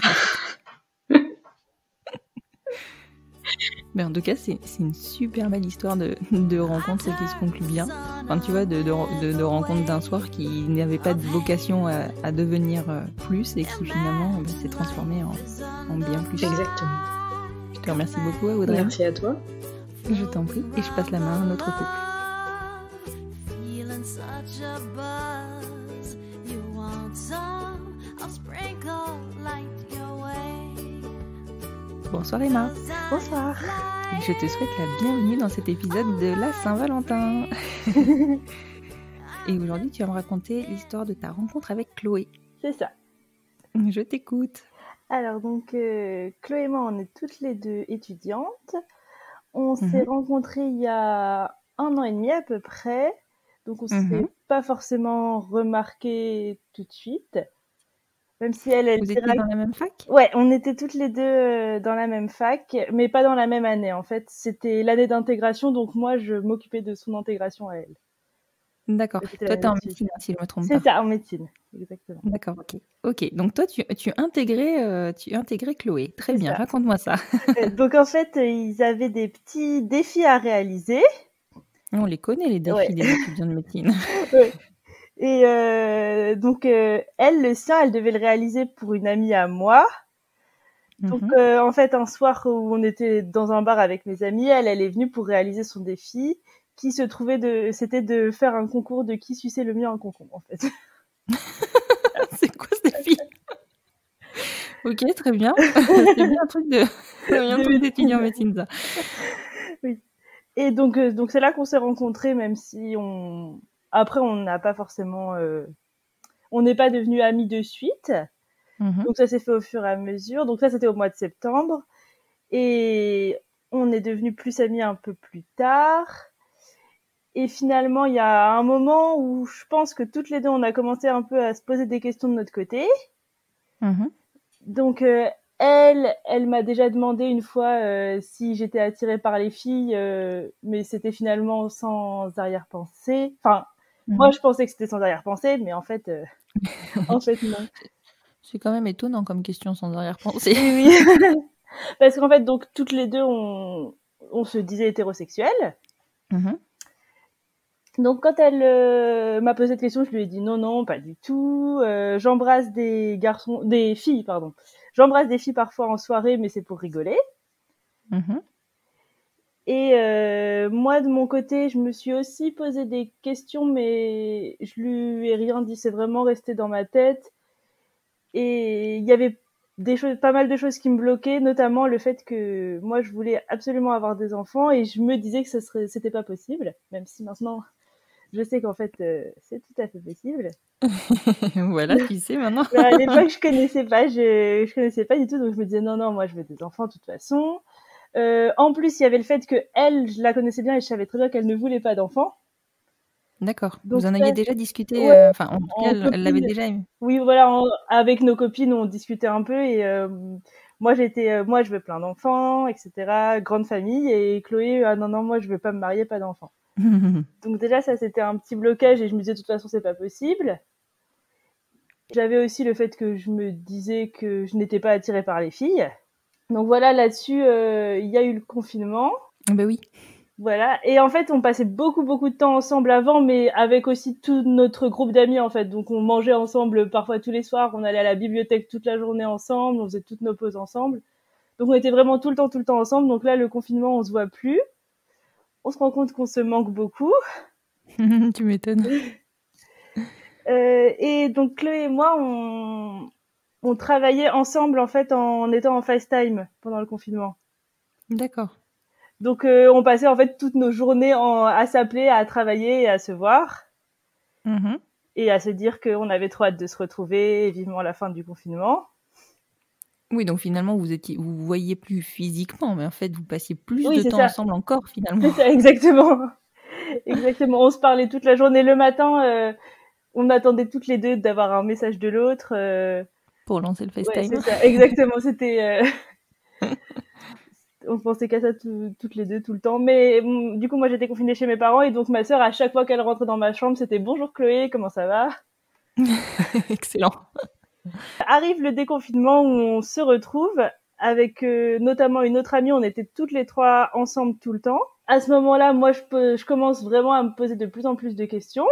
Mais en tout cas, c'est une super belle histoire de rencontre qui se conclut bien. Enfin, tu vois, de rencontre d'un soir qui n'avait pas de vocation à devenir plus et qui finalement s'est transformé en bien plus. Exactement. Je te remercie beaucoup, Audrey. Merci à toi. Je t'en prie. Et je passe la main à notre couple. Bonsoir Emma. Bonsoir. Et je te souhaite la bienvenue dans cet épisode de la Saint-Valentin. Et aujourd'hui, tu vas me raconter l'histoire de ta rencontre avec Chloé. C'est ça. Je t'écoute. Alors donc, Chloé et moi, on est toutes les deux étudiantes. On s'est rencontrées il y a 1 an et demi à peu près. Donc on s'est pas forcément remarqué tout de suite. Même si elle Vous étiez dans la même fac ? Ouais, on était toutes les deux dans la même fac, mais pas dans la même année. En fait, c'était l'année d'intégration, donc moi, je m'occupais de son intégration à elle. D'accord. Toi, t'es en médecine, si je me trompe pas. C'est ça, en médecine, exactement. D'accord, ok. Donc toi, tu intégrais Chloé. Très bien, raconte-moi ça. Donc en fait, ils avaient des petits défis à réaliser. On les connaît, les défis des étudiants de médecine. Ouais. Et donc elle, le sien, elle devait le réaliser pour une amie à moi. Donc en fait, un soir où on était dans un bar avec mes amis, elle est venue pour réaliser son défi, qui se trouvait c'était de faire un concours de qui suçait le mieux un concombre, en fait. C'est quoi ce défi ? Ok, très bien. C'est bien un truc d'étudiant en médecine, ça. Oui. Et donc c'est là qu'on s'est rencontrés, même si après, on n'a pas forcément... on n'est pas devenus amis de suite. Donc, ça s'est fait au fur et à mesure. Donc, ça, c'était au mois de septembre. Et on est devenus plus amis un peu plus tard. Et finalement, il y a un moment où je pense que toutes les deux, on a commencé un peu à se poser des questions de notre côté. Donc, elle m'a déjà demandé une fois si j'étais attirée par les filles, mais c'était finalement sans arrière-pensée. Enfin, moi, je pensais que c'était sans arrière-pensée, mais en fait non. C'est quand même étonnant comme question sans arrière-pensée. Oui. Parce qu'en fait, donc, toutes les deux, on se disait hétérosexuelles. Donc, quand elle m'a posé cette question, je lui ai dit non, pas du tout. J'embrasse des filles, pardon. J'embrasse des filles parfois en soirée, mais c'est pour rigoler. Et moi, de mon côté, je me suis aussi posé des questions, mais je lui ai rien dit. C'est vraiment resté dans ma tête. Et il y avait pas mal de choses qui me bloquaient, notamment le fait que moi, je voulais absolument avoir des enfants et je me disais que c'était pas possible, même si maintenant, je sais qu'en fait, c'est tout à fait possible. Voilà, tu sais maintenant. À l'époque, je connaissais pas du tout, donc je me disais non, moi, je veux des enfants de toute façon. En plus, il y avait le fait que elle, je la connaissais bien et je savais très bien qu'elle ne voulait pas d'enfants. D'accord. Donc, Vous en aviez déjà discuté, ouais, enfin, en tout cas, elle l'avait déjà aimé. Oui, voilà, avec nos copines, on discutait un peu et moi, moi, je veux plein d'enfants, etc. Grande famille. Et Chloé, ah non, moi, je veux pas me marier, pas d'enfants. Donc déjà, ça, c'était un petit blocage et je me disais, de toute façon, c'est pas possible. J'avais aussi le fait que je me disais que je n'étais pas attirée par les filles. Donc voilà, là-dessus, il y a eu le confinement. Ben oui. Voilà. Et en fait, on passait beaucoup de temps ensemble avant, mais avec aussi tout notre groupe d'amis, en fait. Donc, on mangeait ensemble parfois tous les soirs. On allait à la bibliothèque toute la journée ensemble. On faisait toutes nos pauses ensemble. Donc, on était vraiment tout le temps ensemble. Donc là, le confinement, on se voit plus. On se rend compte qu'on se manque beaucoup. Tu m'étonnes. Et donc, Chloé et moi, on travaillait ensemble, en fait, en étant en FaceTime pendant le confinement. D'accord. Donc, on passait en fait toutes nos journées à s'appeler, à travailler et à se voir. Et à se dire qu'on avait trop hâte de se retrouver, et vivement la fin du confinement. Oui, donc finalement, vous voyiez plus physiquement, mais en fait, vous passiez plus de temps ensemble encore, finalement. C'est ça, exactement. Exactement. On se parlait toute la journée. Le matin, on attendait toutes les deux d'avoir un message de l'autre. Pour lancer le FaceTime. Ouais, c'est ça, exactement. C'était... on pensait qu'à ça toutes les deux tout le temps, mais du coup moi j'étais confinée chez mes parents et donc ma sœur à chaque fois qu'elle rentrait dans ma chambre c'était bonjour Chloé, comment ça va? Excellent. Arrive le déconfinement où on se retrouve avec notamment une autre amie, on était toutes les trois ensemble tout le temps. À ce moment-là, moi je commence vraiment à me poser de plus en plus de questions.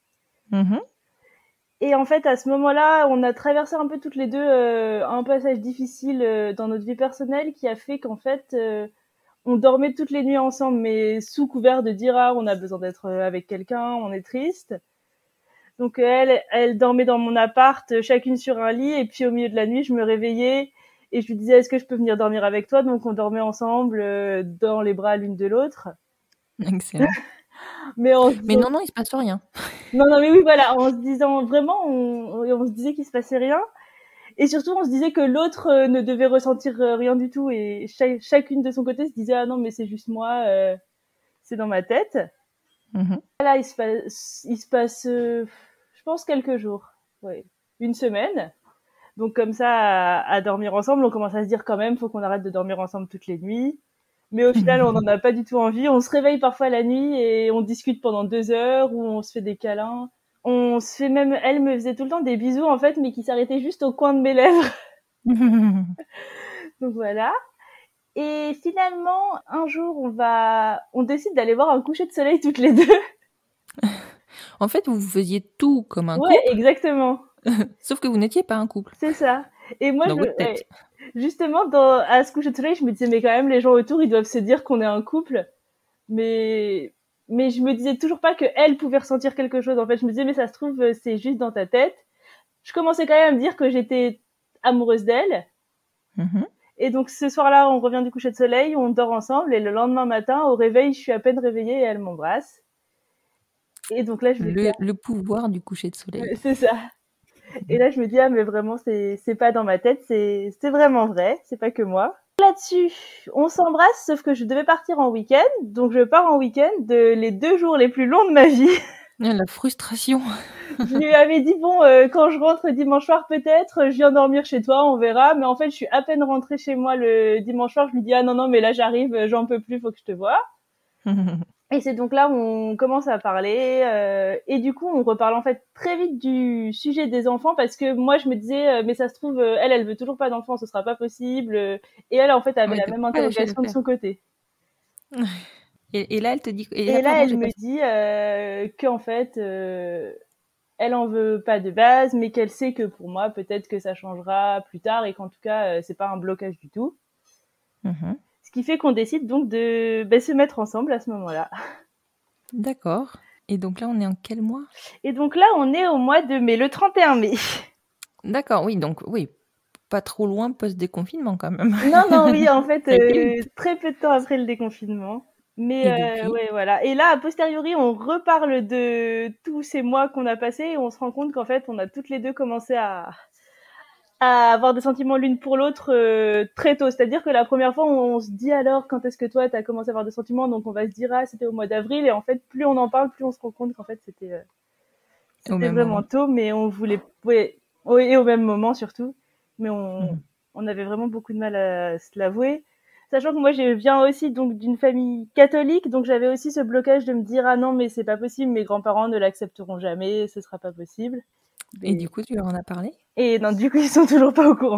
Et en fait, à ce moment-là, on a traversé un peu toutes les deux un passage difficile dans notre vie personnelle qui a fait qu'en fait, on dormait toutes les nuits ensemble, mais sous couvert de dire ah, on a besoin d'être avec quelqu'un, on est triste. Donc elle dormait dans mon appart, chacune sur un lit, et puis au milieu de la nuit, je me réveillais et je lui disais est-ce que je peux venir dormir avec toi? Donc on dormait ensemble dans les bras l'une de l'autre. Excellent. Mais non, il se passe rien. Non, mais oui, voilà, en se disant vraiment, on se disait qu'il se passait rien. Et surtout, on se disait que l'autre ne devait ressentir rien du tout. Et chacune de son côté se disait, ah non, mais c'est juste moi, c'est dans ma tête. Là, il se passe je pense, quelques jours. Ouais, une semaine. Donc comme ça, à dormir ensemble, on commence à se dire quand même, faut qu'on arrête de dormir ensemble toutes les nuits. Mais au final, on n'en a pas du tout envie. On se réveille parfois la nuit et on discute pendant 2 heures ou on se fait des câlins. On se fait même, elle me faisait tout le temps des bisous en fait, mais qui s'arrêtaient juste au coin de mes lèvres. Donc voilà. Et finalement, un jour, on décide d'aller voir un coucher de soleil toutes les deux. En fait, vous faisiez tout comme un couple. Ouais, exactement. Sauf que vous n'étiez pas un couple. C'est ça. Et moi, dans votre tête. Justement, à ce coucher de soleil, je me disais, mais quand même, les gens autour, ils doivent se dire qu'on est un couple. Mais je me disais toujours pas que elle pouvait ressentir quelque chose. En fait, je me disais, mais ça se trouve, c'est juste dans ta tête. Je commençais quand même à me dire que j'étais amoureuse d'elle. Et donc, ce soir-là, on revient du coucher de soleil, on dort ensemble. Et le lendemain matin, au réveil, je suis à peine réveillée et elle m'embrasse. Et donc là, je me dis, le pouvoir du coucher de soleil. C'est ça. Et là, je me dis, ah, mais vraiment, c'est pas dans ma tête, c'est vraiment vrai, c'est pas que moi. Là-dessus, on s'embrasse, sauf que je devais partir en week-end, donc je pars en week-end les 2 jours les plus longs de ma vie. La frustration. Je lui avais dit, bon, quand je rentre dimanche soir, peut-être, je viens dormir chez toi, on verra. Mais en fait, je suis à peine rentrée chez moi le dimanche soir, je lui dis, ah non, mais là, j'arrive, j'en peux plus, faut que je te voie. Et c'est donc là où on commence à parler et du coup on reparle en fait très vite du sujet des enfants parce que moi je me disais mais ça se trouve elle veut toujours pas d'enfants, ce sera pas possible et elle en fait avait la même interrogation de son côté. Et là elle te dit et là elle me dit qu'en fait elle en veut pas de base mais qu'elle sait que pour moi peut-être que ça changera plus tard et qu'en tout cas c'est pas un blocage du tout. Ce qui fait qu'on décide donc de se mettre ensemble à ce moment-là. D'accord. Et donc là, on est en quel mois? Et donc là, on est au mois de mai, le 31 mai. D'accord, oui, donc oui, pas trop loin post-déconfinement quand même. Non, oui, en fait, très peu de temps après le déconfinement. Mais ouais, voilà. Et là, a posteriori, on reparle de tous ces mois qu'on a passés et on se rend compte qu'en fait, on a toutes les deux commencé à à avoir des sentiments l'une pour l'autre très tôt. C'est-à-dire que la première fois, on se dit alors quand est-ce que toi t'as commencé à avoir des sentiments, donc on va se dire ah c'était au mois d'avril, et en fait plus on en parle, plus on se rend compte qu'en fait c'était vraiment tôt, mais on voulait et au même moment surtout, mais on avait vraiment beaucoup de mal à se l'avouer. Sachant que moi, je viens aussi donc d'une famille catholique, donc j'avais aussi ce blocage de me dire ah non mais c'est pas possible, mes grands-parents ne l'accepteront jamais, ce sera pas possible. Et du coup, tu leur en as parlé ? Et non, du coup, ils sont toujours pas au courant.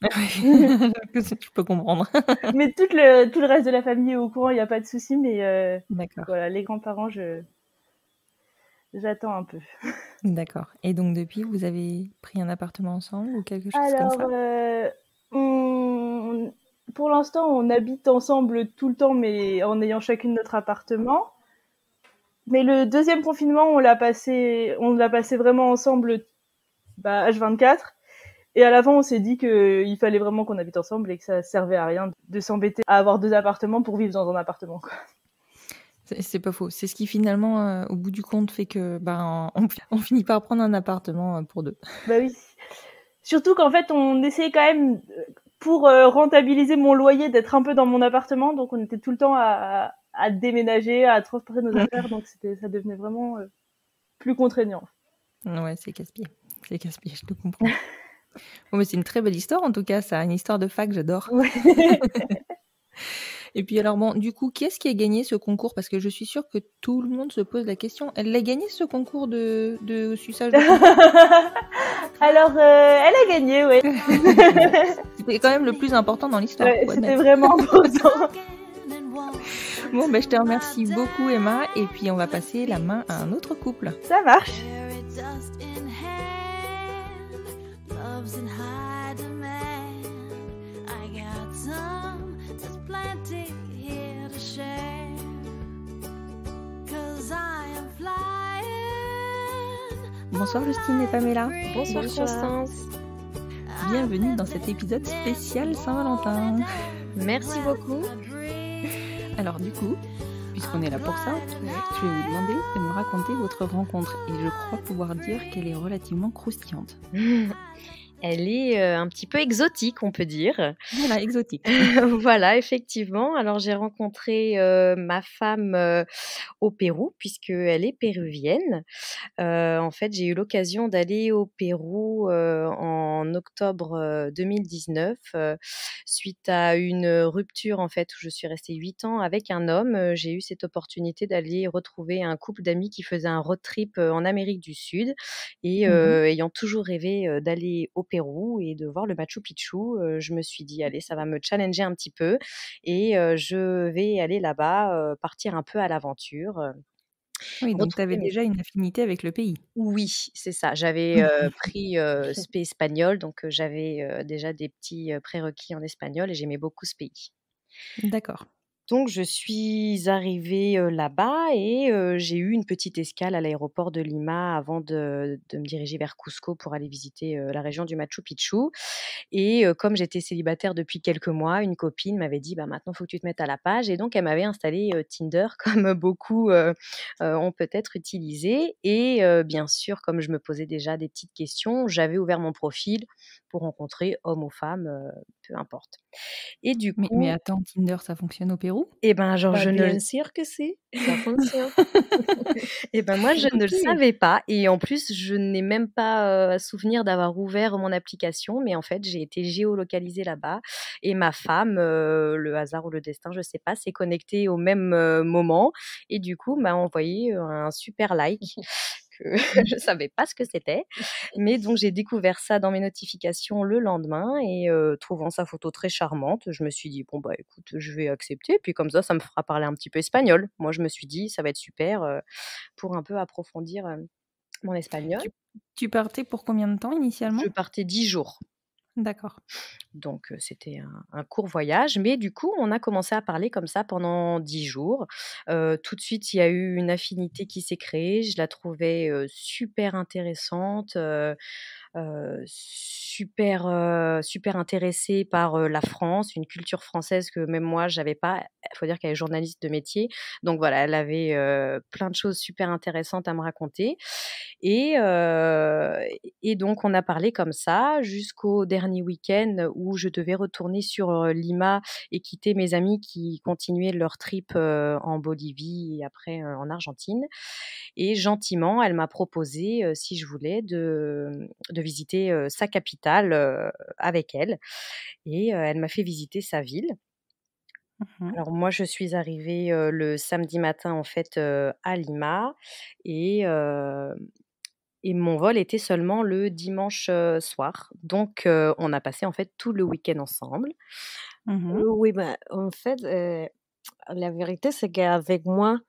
Je peux comprendre. Mais tout le reste de la famille est au courant, il n'y a pas de souci, mais D'accord. Voilà, les grands-parents, j'attends un peu. D'accord. Et donc depuis, vous avez pris un appartement ensemble ou quelque chose comme ça ? Pour l'instant, on habite ensemble tout le temps, mais en ayant chacune notre appartement. Mais le deuxième confinement, on l'a passé vraiment ensemble, H24. Et à l'avant, on s'est dit qu'il fallait vraiment qu'on habite ensemble et que ça servait à rien de s'embêter à avoir 2 appartements pour vivre dans un appartement, quoi. C'est pas faux. C'est ce qui finalement, au bout du compte, fait que on finit par prendre un appartement pour 2. Bah oui. Surtout qu'en fait, on essayait quand même, pour rentabiliser mon loyer, d'être un peu dans mon appartement. Donc on était tout le temps à déménager, à transporter nos affaires. Donc ça devenait vraiment plus contraignant. Ouais, c'est casse-pied. C'est casse-pied, je te comprends. Bon, mais c'est une très belle histoire en tout cas, ça. Une histoire de fac, j'adore. Ouais. Et puis alors bon, du coup, qui est-ce qui a gagné ce concours ? Parce que je suis sûre que tout le monde se pose la question. Elle l'a gagné ce concours de suçage de Alors, elle a gagné, oui. C'était quand même le plus important dans l'histoire. Ouais, c'était vraiment important. Bon, je te remercie beaucoup Emma. Et puis on va passer la main à un autre couple. Ça marche. Bonsoir Justine et Pamela. Bonsoir Constance. Bienvenue dans cet épisode spécial Saint-Valentin. Merci beaucoup. Alors du coup, puisqu'on est là pour ça, je vais vous demander de me raconter votre rencontre. Et je crois pouvoir dire qu'elle est relativement croustillante. Elle est un petit peu exotique, on peut dire. Voilà, exotique. Voilà, effectivement. Alors, j'ai rencontré ma femme au Pérou, puisqu'elle est péruvienne. En fait, j'ai eu l'occasion d'aller au Pérou en octobre 2019, suite à une rupture, en fait, où je suis restée 8 ans avec un homme. J'ai eu cette opportunité d'aller retrouver un couple d'amis qui faisait un road trip en Amérique du Sud. Et ayant toujours rêvé d'aller au Pérou et de voir le Machu Picchu, je me suis dit allez, ça va me challenger un petit peu et je vais aller là-bas, partir un peu à l'aventure. Oui, donc tu avais déjà une affinité avec le pays. Oui, c'est ça. J'avais pris spé espagnol, donc j'avais déjà des petits prérequis en espagnol et j'aimais beaucoup ce pays. D'accord. Donc je suis arrivée là-bas et j'ai eu une petite escale à l'aéroport de Lima avant de me diriger vers Cusco pour aller visiter la région du Machu Picchu. Et comme j'étais célibataire depuis quelques mois, une copine m'avait dit maintenant il faut que tu te mettes à la page, et donc elle m'avait installé Tinder comme beaucoup ont peut-être utilisé. Et bien sûr, comme je me posais déjà des petites questions, j'avais ouvert mon profil pour rencontrer homme ou femme, peu importe. Et du coup, mais attends, Tinder, ça fonctionne au Pérou ? Eh ben, genre, bien sûr que si, ça fonctionne. Et ben moi, je ne le savais pas, et en plus, je n'ai même pas souvenir d'avoir ouvert mon application, mais en fait, j'ai été géolocalisée là-bas, et ma femme, le hasard ou le destin, je sais pas, s'est connectée au même moment, et du coup, m'a envoyé un super like. Que je savais pas ce que c'était, mais donc j'ai découvert ça dans mes notifications le lendemain, et trouvant sa photo très charmante, je me suis dit bon écoute, je vais accepter, puis comme ça me fera parler un petit peu espagnol. Moi je me suis dit ça va être super pour un peu approfondir mon espagnol. Tu partais pour combien de temps initialement ? Je partais 10 jours. D'accord. Donc c'était un court voyage, mais du coup on a commencé à parler comme ça pendant 10 jours. Tout de suite il y a eu une affinité qui s'est créée, je la trouvais super intéressante. super intéressée par la France, une culture française que même moi j'avais pas. Il faut dire qu'elle est journaliste de métier, donc voilà, elle avait plein de choses super intéressantes à me raconter. Et donc on a parlé comme ça jusqu'au dernier week-end où je devais retourner sur Lima et quitter mes amis qui continuaient leur trip en Bolivie et après en Argentine. Et gentiment, elle m'a proposé si je voulais de visiter sa capitale avec elle. Et elle m'a fait visiter sa ville. Alors moi, je suis arrivée le samedi matin en fait à Lima et mon vol était seulement le dimanche soir. Donc on a passé en fait tout le week-end ensemble. Oui, bah, en fait, la vérité, c'est qu'avec moi,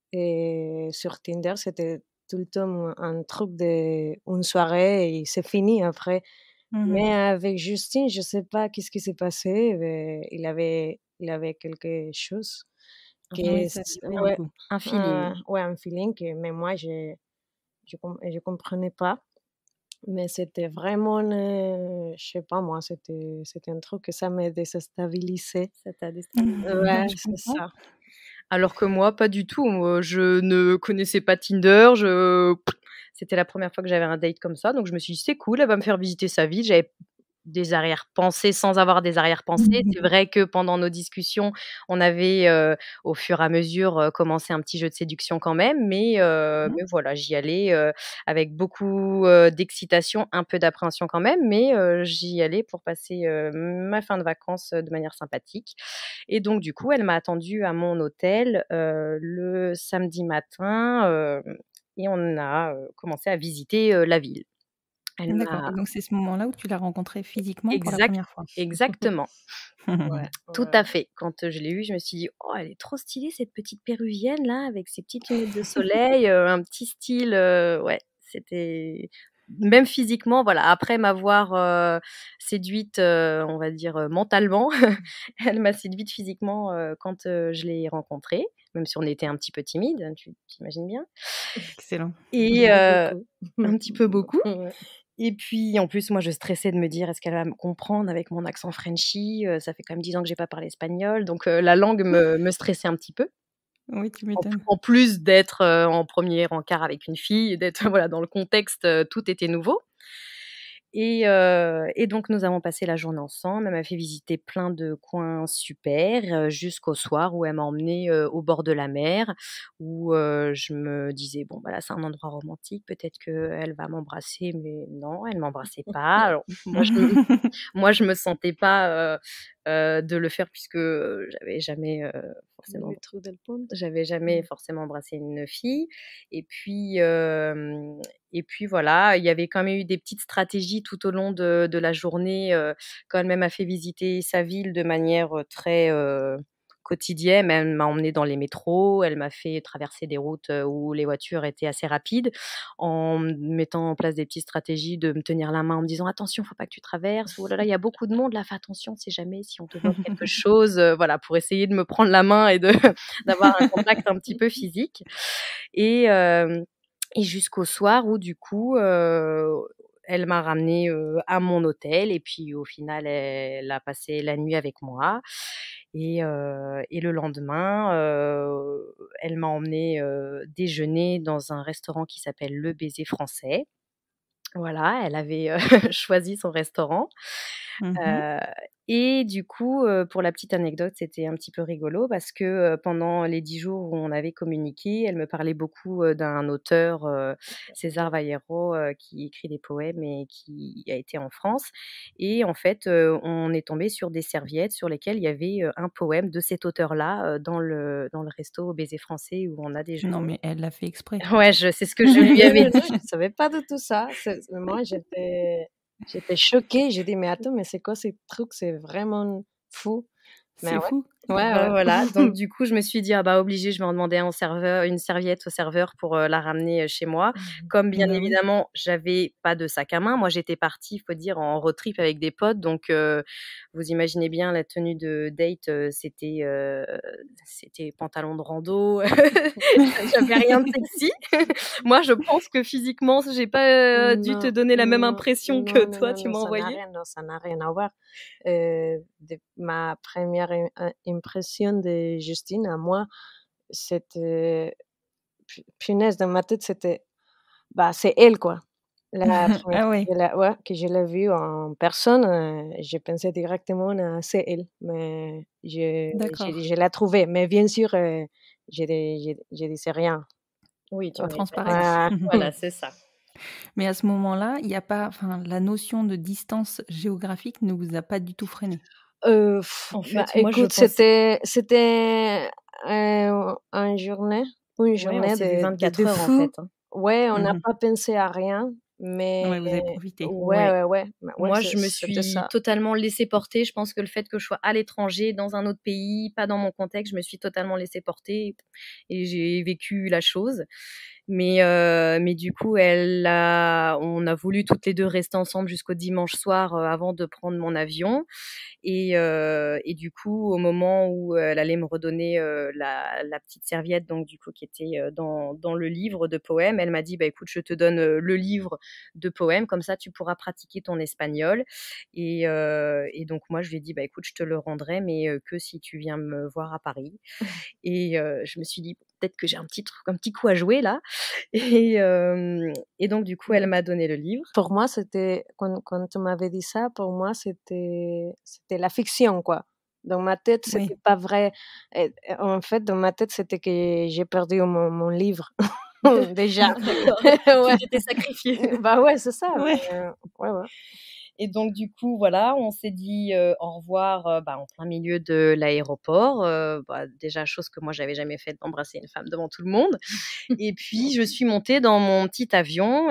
sur Tinder, c'était tout le temps un truc une soirée et c'est fini après. Mais avec Justine, je sais pas qu'est-ce qui s'est passé. Mais il avait quelque chose Oui, ouais, un feeling. ouais, un feeling que même moi, je comprenais pas. Mais c'était vraiment, je sais pas moi, c'était un truc que ça m'a déstabilisé. Ça t'a déstabilisé. Ouais, c'est ça. Alors que moi, pas du tout. Je ne connaissais pas Tinder. C'était la première fois que j'avais un date comme ça. Donc, je me suis dit, c'est cool, elle va me faire visiter sa ville. J'avais des arrière-pensées sans avoir des arrière-pensées. C'est vrai que pendant nos discussions, on avait, au fur et à mesure, commencé un petit jeu de séduction quand même. Mais voilà, j'y allais avec beaucoup d'excitation, un peu d'appréhension quand même. Mais j'y allais pour passer ma fin de vacances de manière sympathique. Et donc, du coup, elle m'a attendue à mon hôtel le samedi matin et on a commencé à visiter la ville. D'accord, donc c'est ce moment-là où tu l'as rencontrée physiquement pour la première fois. Exactement. Ouais, Tout à fait. Quand je l'ai vue, je me suis dit « Oh, elle est trop stylée cette petite péruvienne là, avec ses petites lunettes de soleil, un petit style. » Ouais, c'était... Même physiquement, voilà, après m'avoir séduite, on va dire mentalement, elle m'a séduite physiquement quand je l'ai rencontrée, même si on était un petit peu timide, tu t'imagines bien. Excellent. Et un petit peu beaucoup. Ouais. Et puis, en plus, moi, je stressais de me dire, est-ce qu'elle va me comprendre avec mon accent Frenchy? Ça fait quand même 10 ans que j'ai pas parlé espagnol, donc la langue me stressait un petit peu. Oui, tu m'étonnes. En plus d'être en premier encart avec une fille, d'être voilà, dans le contexte, tout était nouveau. Et donc nous avons passé la journée ensemble. Elle m'a fait visiter plein de coins super, jusqu'au soir où elle m'a emmenée au bord de la mer, où je me disais bon bah là c'est un endroit romantique, peut-être qu'elle va m'embrasser, mais non, elle m'embrassait pas. Alors moi je me sentais pas de le faire puisque j'avais jamais forcément embrassé une fille. Et puis voilà, il y avait quand même eu des petites stratégies tout au long de la journée, quand elle m'a fait visiter sa ville de manière très quotidienne. Elle m'a emmenée dans les métros, elle m'a fait traverser des routes où les voitures étaient assez rapides, en mettant en place des petites stratégies de me tenir la main en me disant « Attention, faut pas que tu traverses, oh là là, il y a beaucoup de monde là, fais attention, c'est jamais si on te vole quelque chose. » Voilà, pour essayer de me prendre la main et d'avoir un contact un petit peu physique. Et jusqu'au soir où du coup, elle m'a ramenée à mon hôtel et puis au final, elle a passé la nuit avec moi. Et le lendemain, elle m'a emmenée déjeuner dans un restaurant qui s'appelle Le Baiser Français. Voilà, elle avait choisi son restaurant. Et du coup, pour la petite anecdote, c'était un petit peu rigolo parce que pendant les 10 jours où on avait communiqué, elle me parlait beaucoup d'un auteur, César Vallejo, qui écrit des poèmes et qui a été en France. Et en fait, on est tombé sur des serviettes sur lesquelles il y avait un poème de cet auteur-là dans le resto au Baiser Français où on a déjeuné. Non, mais elle l'a fait exprès. Ouais, c'est ce que je lui avais dit. Je ne savais pas de tout ça. Moi, j'étais choquée. J'ai dit, mais attends, mais c'est quoi ces trucs? C'est vraiment fou. C'est fou. Voilà. Donc du coup, je me suis dit obligé, je vais en demander une serviette au serveur pour la ramener chez moi. Comme bien évidemment, j'avais pas de sac à main. Moi, j'étais partie, faut dire, en road trip avec des potes. Donc vous imaginez bien la tenue de date, c'était pantalon de rando. J'avais rien de sexy. Moi, je pense que physiquement, j'ai pas dû te donner la même impression que toi, tu m'as envoyé. Ça n'a rien à voir. Ma première impression de Justine à moi, c'était punaise, dans ma tête, c'était c'est elle, quoi. La première fois que je l'ai vue en personne, j'ai pensé directement à c'est elle, mais je l'ai trouvée, mais bien sûr, je disais rien. Oui, tu transparence. Voilà, c'est ça. Mais à ce moment-là, il n'y a pas, la notion de distance géographique ne vous a pas du tout freiné? En fait, écoute, c'était une journée de 24 de heures fou. en fait. Ouais, on n'a pas pensé à rien, mais ouais, vous avez profité. Ouais. Moi, je me suis totalement laissée porter. Je pense que le fait que je sois à l'étranger, dans un autre pays, pas dans mon contexte, je me suis totalement laissée porter et j'ai vécu la chose. Mais du coup, on a voulu toutes les deux rester ensemble jusqu'au dimanche soir avant de prendre mon avion. Et du coup, au moment où elle allait me redonner la petite serviette, donc du coup qui était dans le livre de poèmes, elle m'a dit écoute, je te donne le livre de poèmes, comme ça tu pourras pratiquer ton espagnol. Et donc moi je lui ai dit écoute, je te le rendrai, mais que si tu viens me voir à Paris. Et je me suis dit peut-être que j'ai un petit coup à jouer là. Et donc du coup elle m'a donné le livre. Pour moi c'était quand tu m'avais dit ça, pour moi c'était la fiction, quoi. Dans ma tête c'était pas vrai. Et, en fait dans ma tête c'était que j'ai perdu mon livre déjà. Ouais. Tu t'étais sacrifiée. Ouais, c'est ça. Ouais. Et donc du coup voilà, on s'est dit au revoir en plein milieu de l'aéroport. Déjà chose que moi j'avais jamais faite, d'embrasser une femme devant tout le monde. Et puis je suis montée dans mon petit avion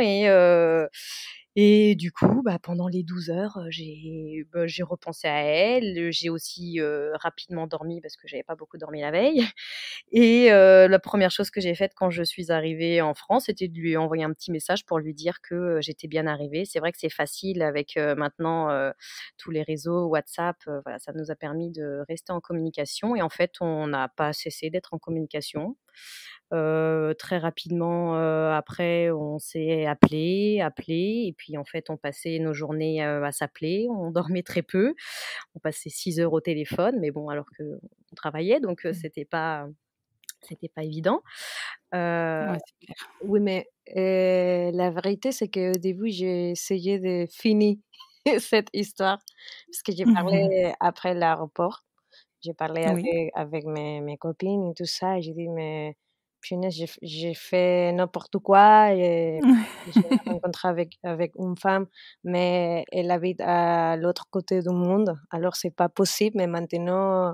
et du coup, pendant les 12 heures, j'ai repensé à elle. J'ai aussi rapidement dormi parce que j'avais pas beaucoup dormi la veille. Et la première chose que j'ai faite quand je suis arrivée en France, c'était de lui envoyer un petit message pour lui dire que j'étais bien arrivée. C'est vrai que c'est facile avec maintenant tous les réseaux, WhatsApp, voilà, ça nous a permis de rester en communication. Et en fait, on n'a pas cessé d'être en communication. Très rapidement après, on s'est appelé, et puis en fait, on passait nos journées à s'appeler. On dormait très peu. On passait 6 heures au téléphone, mais bon, alors qu'on travaillait, donc c'était pas évident. Ouais, c'est clair. Oui, mais la vérité, c'est qu'au début, j'ai essayé de finir cette histoire parce que j'ai parlé après l'aéroport. J'ai parlé avec mes copines et tout ça. Et j'ai dit, mais punaise, j'ai fait n'importe quoi. Et j'ai rencontré avec une femme, mais elle habite à l'autre côté du monde. Alors, c'est pas possible. Mais maintenant,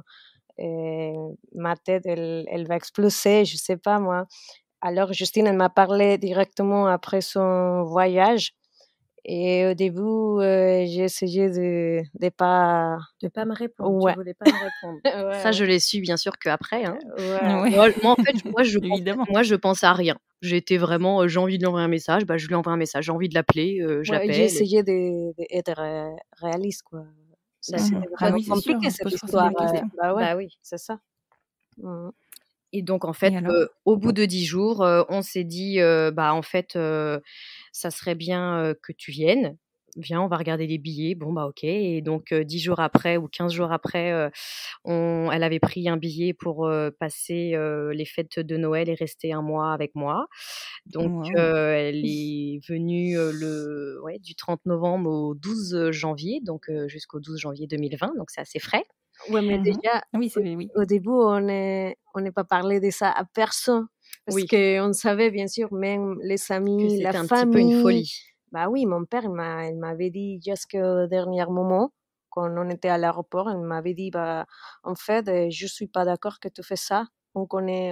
ma tête, elle va exploser. Je sais pas, moi. Alors, Justine, elle m'a parlé directement après son voyage. Et au début, j'ai essayé de pas me répondre. Ouais. Tu voulais pas me répondre. Ça, je l'ai su bien sûr qu'après. Hein. Ouais. Moi, en fait, je pense à rien. J'étais vraiment, j'ai envie de lui envoyer un message, je lui envoie un message. J'ai envie de l'appeler, je l'appelle. J'ai essayé d'être réaliste, quoi. C'était vraiment compliqué cette histoire. Oui, c'est ça. Et donc en fait, au bout de 10 jours, on s'est dit, en fait, ça serait bien que tu viennes. Viens, on va regarder les billets. Bon, ok. Et donc 10 jours après ou 15 jours après, elle avait pris un billet pour passer les fêtes de Noël et rester un mois avec moi. Donc elle est venue du 30 novembre au 12 janvier, donc jusqu'au 12 janvier 2020. Donc c'est assez frais. Ouais, mais déjà, au début, on n'est pas parlé de ça à personne. Parce qu'on savait, bien sûr, même les amis, la famille. C'était un petit peu une folie. Oui, mon père, il m'avait dit jusqu'au dernier moment, quand on était à l'aéroport, il m'avait dit, en fait, je suis pas d'accord que tu fais ça. On connaît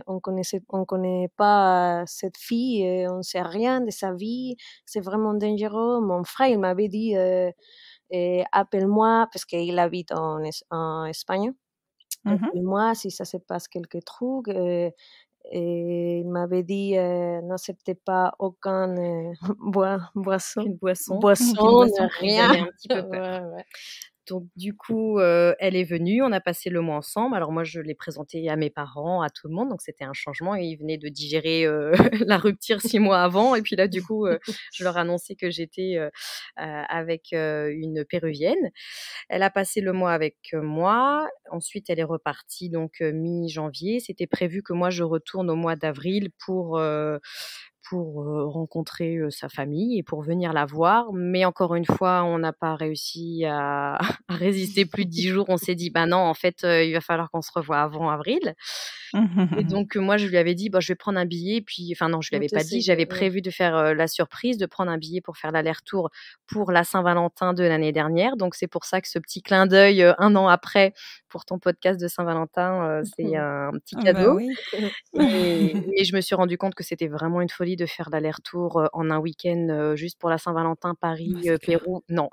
pas cette fille, et on sait rien de sa vie, c'est vraiment dangereux. Mon frère, il m'avait dit, appelle-moi, parce qu'il habite en Espagne. Moi, si ça se passe quelques trucs, et il m'avait dit n'acceptez pas aucun boisson, rien. J'avais un petit peu peur. Ouais. Donc du coup, elle est venue, on a passé le mois ensemble. Alors moi, je l'ai présenté à mes parents, à tout le monde, donc c'était un changement. Et ils venaient de digérer la rupture 6 mois avant. Et puis là, du coup, je leur ai annoncé que j'étais avec une péruvienne. Elle a passé le mois avec moi. Ensuite, elle est repartie donc mi-janvier. C'était prévu que moi, je retourne au mois d'avril pour rencontrer sa famille et pour venir la voir. Mais encore une fois, on n'a pas réussi à résister plus de 10 jours. On s'est dit, bah non, en fait, il va falloir qu'on se revoie avant avril. Et donc, moi, je lui avais dit, je vais prendre un billet. Puis, enfin, non, je lui avais pas dit. J'avais prévu de faire la surprise, de prendre un billet pour faire l'aller-retour pour la Saint-Valentin de l'année dernière. Donc, c'est pour ça que ce petit clin d'œil, 1 an après, pour ton podcast de Saint-Valentin, c'est un petit cadeau. Oui. Et je me suis rendu compte que c'était vraiment une folie de faire l'aller-retour en un week-end juste pour la Saint-Valentin, Paris, Pérou. Non.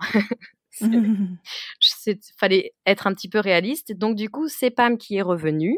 Fallait être un petit peu réaliste. Donc, du coup, c'est Pam qui est revenue.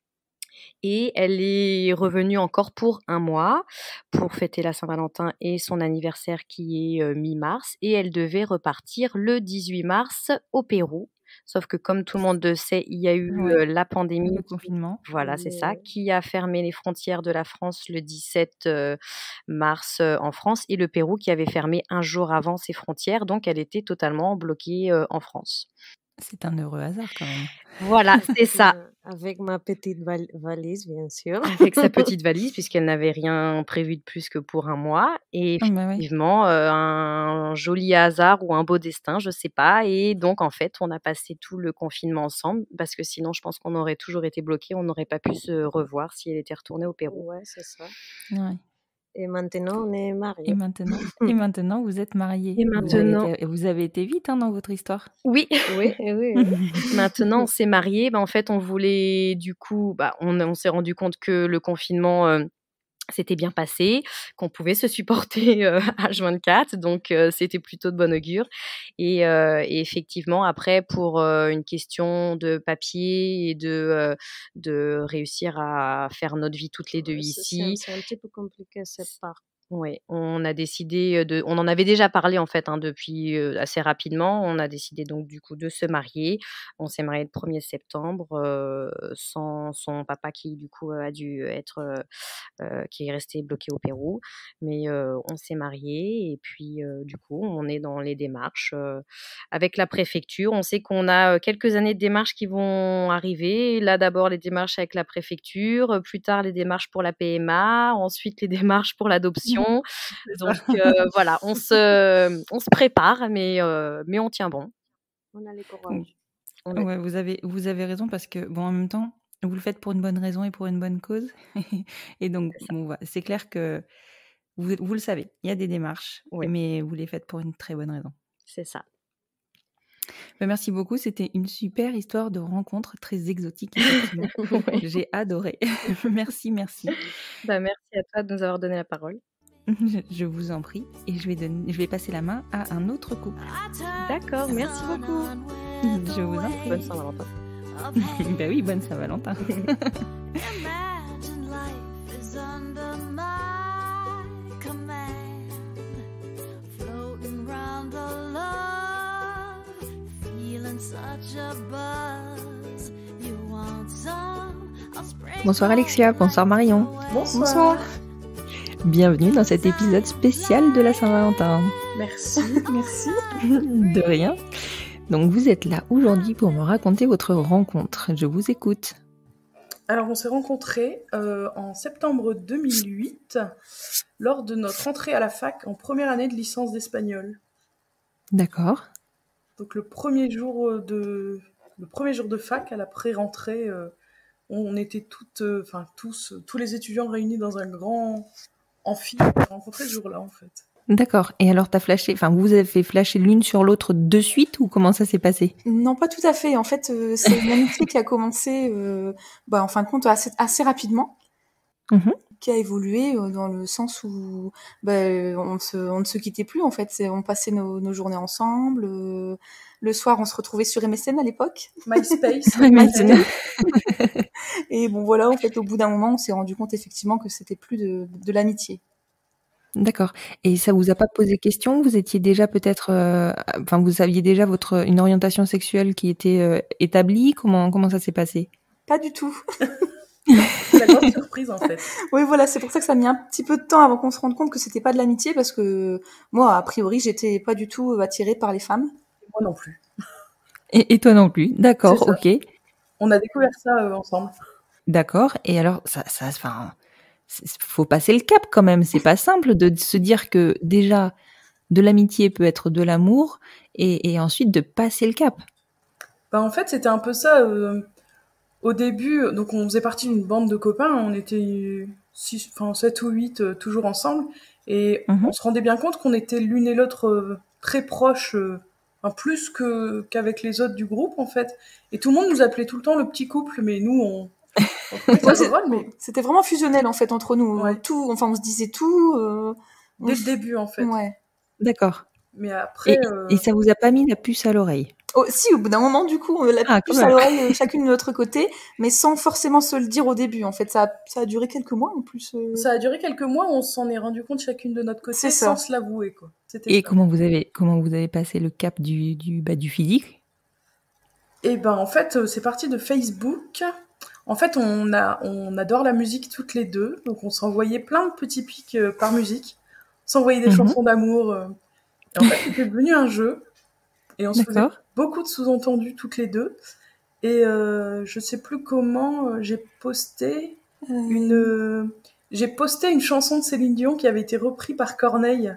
Et elle est revenue encore pour 1 mois pour fêter la Saint-Valentin et son anniversaire qui est mi-mars. Et elle devait repartir le 18 mars au Pérou. Sauf que comme tout le monde le sait, il y a eu la pandémie. Le confinement. Voilà, c'est ça, qui a fermé les frontières de la France le 17 mars en France. Et le Pérou qui avait fermé 1 jour avant ses frontières. Donc, elle était totalement bloquée en France. C'est un heureux hasard quand même. Voilà, c'est ça. Avec ma petite valise, bien sûr. Avec sa petite valise, puisqu'elle n'avait rien prévu de plus que pour 1 mois. Et effectivement, un joli hasard ou un beau destin, je ne sais pas. Et donc, en fait, on a passé tout le confinement ensemble, parce que sinon, je pense qu'on aurait toujours été bloqués. On n'aurait pas pu se revoir si elle était retournée au Pérou. Ouais, c'est ça. Ouais. Et maintenant, on est mariés. Et maintenant, vous êtes mariés. Et maintenant, vous avez été vite dans votre histoire. Oui. Maintenant, on s'est mariés. En fait, on voulait, du coup, on s'est rendu compte que le confinement s'était bien passé, qu'on pouvait se supporter H24, donc c'était plutôt de bon augure. Et effectivement, après, pour une question de papier et de réussir à faire notre vie toutes les deux ici. C'est un petit peu compliqué cette part. Oui, on a décidé on en avait déjà parlé en fait depuis assez rapidement. On a décidé donc du coup de se marier. On s'est marié le 1er septembre sans son papa qui du coup a dû être qui est resté bloqué au Pérou. Mais on s'est mariés et puis du coup on est dans les démarches avec la préfecture. On sait qu'on a quelques années de démarches qui vont arriver. Là d'abord les démarches avec la préfecture, plus tard les démarches pour la PMA, ensuite les démarches pour l'adoption. Donc voilà, on se prépare, mais on tient bon. On a les courage. Ouais, vous avez raison parce que en même temps, vous le faites pour une bonne raison et pour une bonne cause. Et donc c'est clair que vous le savez, il y a des démarches, mais vous les faites pour une très bonne raison. C'est ça. Merci beaucoup, c'était une super histoire de rencontre très exotique. Effectivement. J'ai adoré. Merci. Merci à toi de nous avoir donné la parole. Je vous en prie et je vais passer la main à un autre couple. D'accord, merci beaucoup. Je vous en prie. Bonne Saint-Valentin. Oui, bonne Saint-Valentin. Bonsoir Alexia, bonsoir Marion. Bonsoir. Bienvenue dans cet épisode spécial de la Saint-Valentin. Merci. De rien. Donc vous êtes là aujourd'hui pour me raconter votre rencontre. Je vous écoute. Alors on s'est rencontrés en septembre 2008 lors de notre entrée à la fac en première année de licence d'espagnol. D'accord. Donc le premier jour de fac à la pré-rentrée, on était tous les étudiants réunis dans un grand amphi. On s'est rencontrés ce jour-là en fait. D'accord. Et alors vous avez fait flasher l'une sur l'autre de suite ou comment ça s'est passé ? Non, pas tout à fait. En fait, c'est une amitié qui a commencé, en fin de compte, assez rapidement. qui a évolué dans le sens où on ne se quittait plus en fait. On passait nos journées ensemble. Le soir, on se retrouvait sur MSN à l'époque. MySpace. Et bon voilà, en fait, au bout d'un moment, on s'est rendu compte effectivement que c'était plus de l'amitié. D'accord. Et ça vous a pas posé question? Vous étiez déjà peut-être, vous aviez déjà une orientation sexuelle qui était établie? Comment ça s'est passé? Pas du tout. C'est la grande surprise en fait. Oui, voilà, c'est pour ça que ça a mis un petit peu de temps avant qu'on se rende compte que c'était pas de l'amitié, parce que moi, a priori, j'étais pas du tout attirée par les femmes. Moi non plus. Et toi non plus, d'accord, ok. On a découvert ça ensemble. D'accord. Et alors, faut passer le cap quand même. C'est pas simple de se dire que déjà de l'amitié peut être de l'amour et ensuite de passer le cap. En fait, c'était un peu ça. Au début, donc on faisait partie d'une bande de copains. On était 7 ou 8 toujours ensemble. Et on se rendait bien compte qu'on était l'une et l'autre très proches, plus qu'avec les autres du groupe en fait. Et tout le monde nous appelait tout le temps le petit couple, mais nous c'était vraiment fusionnel en fait entre nous. Ouais. On se disait tout. Dès le début en fait. Ouais. D'accord. Mais après. Et ça vous a pas mis la puce à l'oreille? Si, au bout d'un moment, du coup, la puce à l'oreille, chacune de notre côté, mais sans forcément se le dire au début. En fait, ça a duré quelques mois en plus. Ça a duré quelques mois, on s'en est rendu compte chacune de notre côté sans se l'avouer, quoi. Et comment vous avez passé le cap du physique? En fait, c'est parti de Facebook. En fait, on adore la musique toutes les deux, donc on s'envoyait plein de petits pics par musique. On s'envoyait des chansons d'amour. Et en fait, c'était devenu un jeu. Et on se faisait beaucoup de sous-entendus toutes les deux. Et je sais plus comment j'ai posté une chanson de Céline Dion qui avait été reprise par Corneille.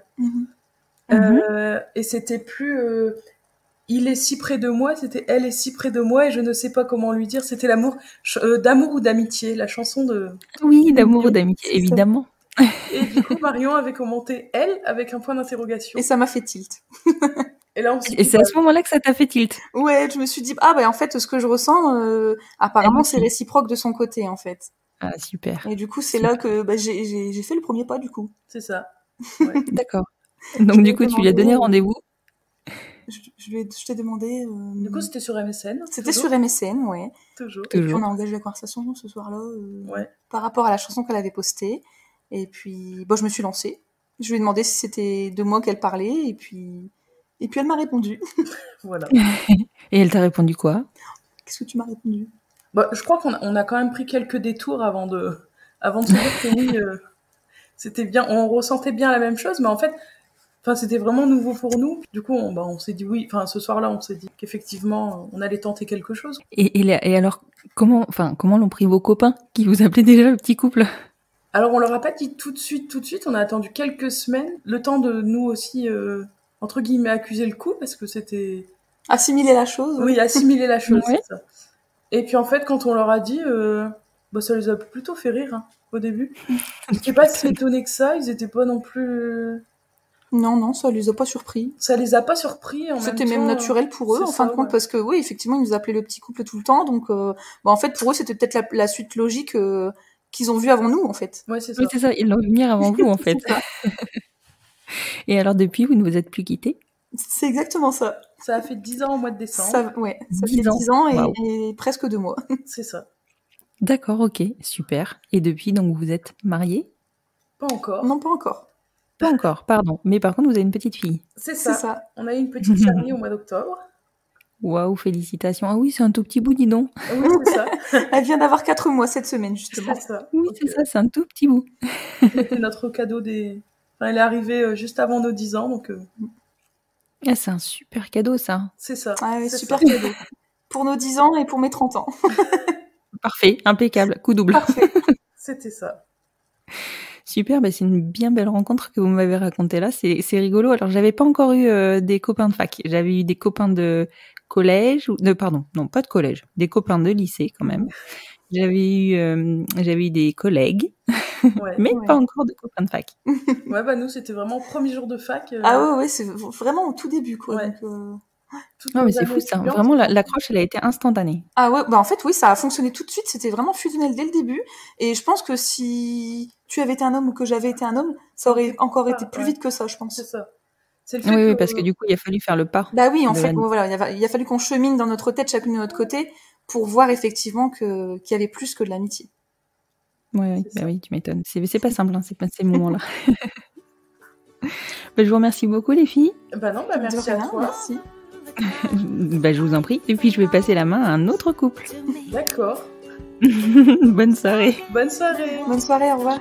Et c'était plus il est si près de moi, c'était elle est si près de moi et je ne sais pas comment lui dire. C'était l'amour d'amour ou d'amitié, la chanson de. Oui, d'amour ou d'amitié, évidemment. Et du coup, Marion avait commenté elle avec un point d'interrogation. Et ça m'a fait tilt. Et là, et c'est à ce moment-là que ça t'a fait tilt. Ouais, je me suis dit en fait ce que je ressens apparemment c'est réciproque de son côté en fait. Ah super. Et du coup c'est là que j'ai fait le premier pas du coup. C'est ça. Ouais. D'accord. Donc du coup tu lui as donné rendez-vous. Je t'ai demandé. Du coup c'était sur MSN. C'était sur MSN, ouais. Toujours. Et puis on a engagé la conversation ce soir-là par rapport à la chanson qu'elle avait postée. Et puis je me suis lancée. Je lui ai demandé si c'était de moi qu'elle parlait et puis elle m'a répondu. Voilà. Et elle t'a répondu quoi? Qu'est-ce que tu m'as répondu? Je crois qu'on a quand même pris quelques détours avant de se dire que oui, c'était bien, on ressentait bien la même chose, mais en fait, c'était vraiment nouveau pour nous. Du coup, on s'est dit oui. Ce soir-là, on s'est dit qu'effectivement, on allait tenter quelque chose. Et alors, comment l'ont pris vos copains qui vous appelaient déjà le petit couple? Alors, on leur a pas dit tout de suite. On a attendu quelques semaines, le temps de nous aussi. Entre guillemets, accuser le coup, parce que c'était... Assimiler la chose. Oui, assimiler la chose, c'est ça. Et puis en fait, quand on leur a dit, ça les a plutôt fait rire, au début. Ils n'étaient pas si étonnés que ça, ils étaient pas non plus... Non, ça les a pas surpris. Ça les a pas surpris, c'était même naturel pour eux, en fin de compte, parce que oui, effectivement, ils nous appelaient le petit couple tout le temps, donc en fait, pour eux, c'était peut-être la suite logique qu'ils ont vue avant nous, en fait. Ouais, c'est ça. Oui, c'est ça, ils l'ont vu venir avant vous, en fait. Et alors, depuis, vous ne vous êtes plus quittés? C'est exactement ça. Ça a fait 10 ans au mois de décembre. Ça fait 10 ans et presque 2 mois. C'est ça. D'accord, ok, super. Et depuis, donc, vous êtes mariés? Pas encore. Non, pas encore. Pas encore, pardon. Mais par contre, vous avez une petite fille. C'est ça. On a eu une petite famille au mois d'octobre. Waouh, félicitations. Ah oui, c'est un tout petit bout, dis donc. Oui, c'est ça. Elle vient d'avoir 4 mois cette semaine, justement. C'est ça. Oui, c'est ça, c'est un tout petit bout. C'était notre cadeau elle est arrivée juste avant nos 10 ans, donc... Ah, c'est un super cadeau, ça. C'est ça. Ah oui, super cadeau. Pour nos 10 ans et pour mes 30 ans. Parfait, impeccable, coup double. Parfait. C'était ça. Super, c'est une bien belle rencontre que vous m'avez racontée là, c'est rigolo. Alors, j'avais pas encore eu des copains de fac, j'avais eu des copains de collège, pas de collège, des copains de lycée quand même. J'avais eu des collègues, mais pas encore de copains de fac. Ouais, nous, c'était vraiment le premier jour de fac. Ah ouais, c'est vraiment au tout début, quoi. Ouais. Donc, Non, mais c'est fou ça. Vraiment, l'accroche, elle a été instantanée. Ah ouais, bah en fait, oui, ça a fonctionné tout de suite. C'était vraiment fusionnel dès le début. Et je pense que si tu avais été un homme ou que j'avais été un homme, ça aurait encore été plus vite que ça, je pense. C'est ça. Oui, parce que du coup, il a fallu faire le pas. Bah oui, en fait, voilà, il a fallu qu'on chemine dans notre tête, chacune de notre côté, pour voir effectivement qu'il y avait plus que de l'amitié. Oui, bah oui, tu m'étonnes. C'est pas simple, hein, ces moments-là. Bah, je vous remercie beaucoup, les filles. Bah non, bah merci à toi. Merci. Bah, je vous en prie. Et puis, je vais passer la main à un autre couple. D'accord. Bonne soirée. Bonne soirée. Bonne soirée, au revoir.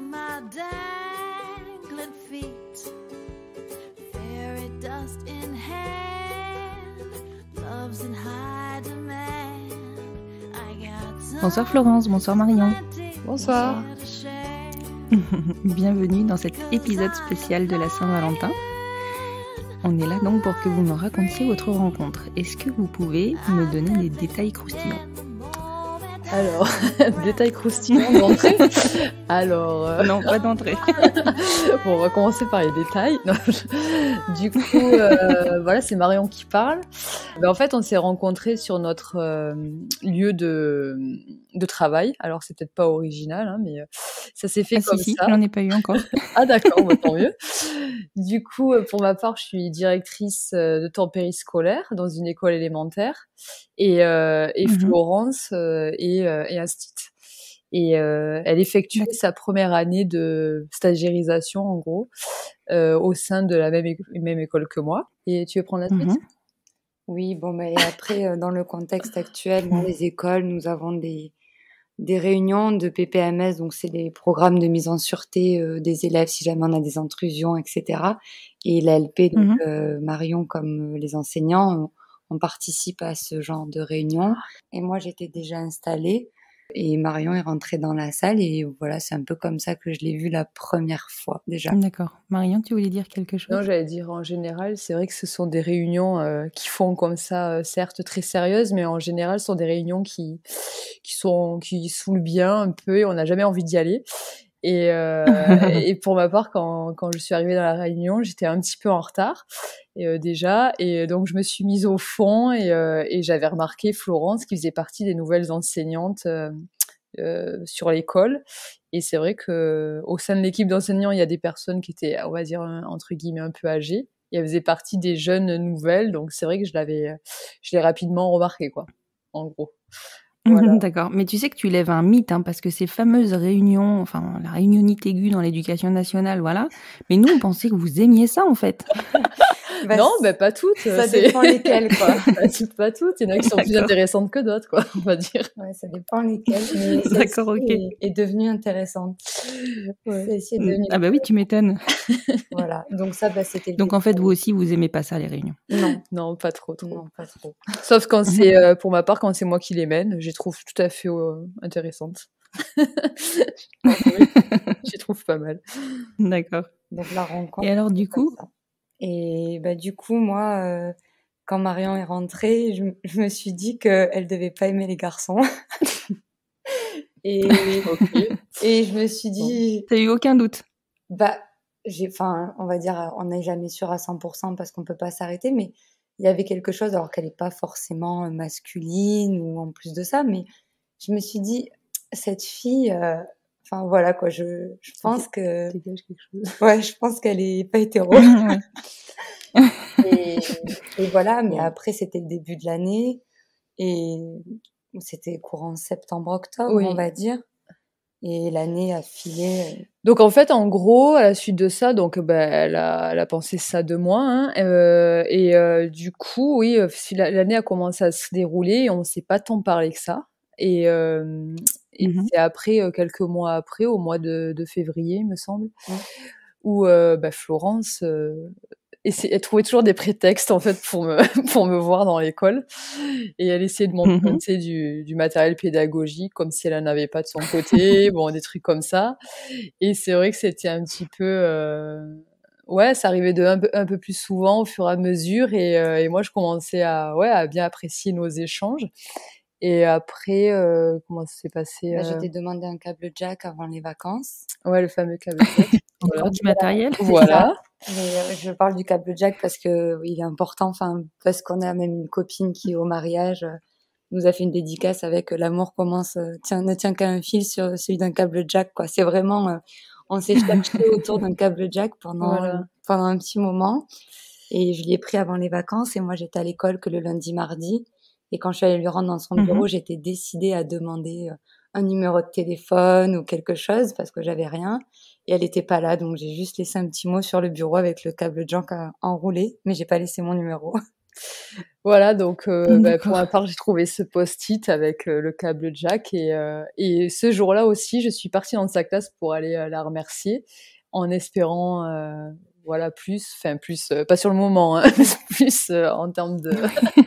Bonsoir Florence, bonsoir Marion. Bonsoir. Bienvenue dans cet épisode spécial de la Saint-Valentin. On est là donc pour que vous me racontiez votre rencontre. Est-ce que vous pouvez me donner des détails croustillants ? Alors, détails croustillants d'entrée. Alors, non, pas d'entrée. Bon, on va commencer par les détails. Non, du coup, voilà, c'est Marion qui parle. Ben, en fait, on s'est rencontrés sur notre lieu de travail. Alors, c'est peut-être pas original, hein, mais ça s'est fait comme ça. J'en ai pas eu encore. Ah d'accord, bah, tant mieux. Du coup, pour ma part, je suis directrice de temps périscolaire dans une école élémentaire et Florence est instit. Et elle effectuait sa première année de stagiairisation, en gros, au sein de la même école que moi. Et tu veux prendre la suite ? Oui, bon, et après, dans le contexte actuel, dans les écoles, nous avons des réunions de PPMS, donc c'est des programmes de mise en sûreté des élèves si jamais on a des intrusions, etc. Et la LP, donc Marion comme les enseignants, on participe à ce genre de réunion. Et moi, j'étais déjà installée et Marion est rentrée dans la salle et voilà, c'est un peu comme ça que je l'ai vue la première fois déjà. D'accord. Marion, tu voulais dire quelque chose ? Non, j'allais dire en général, c'est vrai que ce sont des réunions qui font comme ça, certes très sérieuses, mais en général, ce sont des réunions qui saoulent bien un peu et on n'a jamais envie d'y aller. Et pour ma part, quand je suis arrivée dans la réunion, j'étais un petit peu en retard déjà, et donc je me suis mise au fond et j'avais remarqué Florence qui faisait partie des nouvelles enseignantes sur l'école. Et c'est vrai que au sein de l'équipe d'enseignants, il y a des personnes qui étaient, on va dire entre guillemets, un peu âgées. Et elle faisait partie des jeunes nouvelles, donc c'est vrai que je l'ai rapidement remarqué, quoi, en gros. Voilà. D'accord, mais tu sais que tu lèves un mythe, hein, parce que ces fameuses réunions, enfin la réunionnite aiguë dans l'éducation nationale, voilà, mais nous on pensait que vous aimiez ça en fait. Non, pas toutes. Ça dépend lesquelles, quoi. Pas toutes, il y en a qui sont plus intéressantes que d'autres, quoi, on va dire. Ouais, ça dépend lesquelles, mais d'accord, ok. Est devenue intéressante. Ouais. Ah bah oui, tu m'étonnes. Voilà, donc ça, c'était... Donc en fait, vous aussi, vous aimez pas ça, les réunions ? Non, pas trop. Non, pas trop. Sauf quand c'est, pour ma part, quand c'est moi qui les mène, je les trouve tout à fait intéressantes. J'y trouve pas mal. D'accord. Donc la rencontre... Et alors, du coup ? Et du coup, moi, quand Marion est rentrée, je me suis dit qu'elle devait pas aimer les garçons. Et je me suis dit... T'as eu aucun doute ? On va dire, on n'est jamais sûr à 100% parce qu'on peut pas s'arrêter, mais il y avait quelque chose, alors qu'elle est pas forcément masculine ou en plus de ça, mais je me suis dit, cette fille... Enfin voilà quoi, je pense que dégage quelque chose. Ouais, je pense qu'elle est pas hétéro. et voilà, mais après c'était le début de l'année et c'était courant septembre-octobre, on va dire. Et l'année a filé. Donc en fait, en gros, à la suite de ça, donc elle a pensé ça de moi, hein, du coup, oui, l'année a commencé à se dérouler et on s'est pas tant parlé que ça. Et c'est après, quelques mois après, au mois de février, il me semble, où Florence elle trouvait toujours des prétextes en fait pour me voir dans l'école, et elle essayait de m'emprunter du matériel pédagogique comme si elle en avait pas de son côté, bon, des trucs comme ça. Et c'est vrai que c'était un petit peu ça arrivait un peu plus souvent au fur et à mesure, et moi je commençais à bien apprécier nos échanges. Et après, comment ça s'est passé Je t'ai demandé un câble jack avant les vacances. Ouais, le fameux câble jack. Encore du matériel. Voilà. Mais, je parle du câble jack parce que il est important, parce qu'on a même une copine qui au mariage nous a fait une dédicace avec l'amour commence ne tient qu'à un fil sur celui d'un câble jack, quoi. C'est vraiment on s'est cherché autour d'un câble jack pendant un petit moment, et je l'ai pris avant les vacances, et moi j'étais à l'école que le lundi, mardi, et quand je suis allée lui rendre dans son bureau, j'étais décidée à demander un numéro de téléphone ou quelque chose parce que j'avais rien, et elle était pas là, donc j'ai juste laissé un petit mot sur le bureau avec le câble jack enroulé, mais j'ai pas laissé mon numéro. Voilà, donc pour ma part, j'ai trouvé ce post-it avec le câble jack, et ce jour-là aussi, je suis partie dans sa classe pour aller la remercier en espérant plus, pas sur le moment, hein, plus en termes de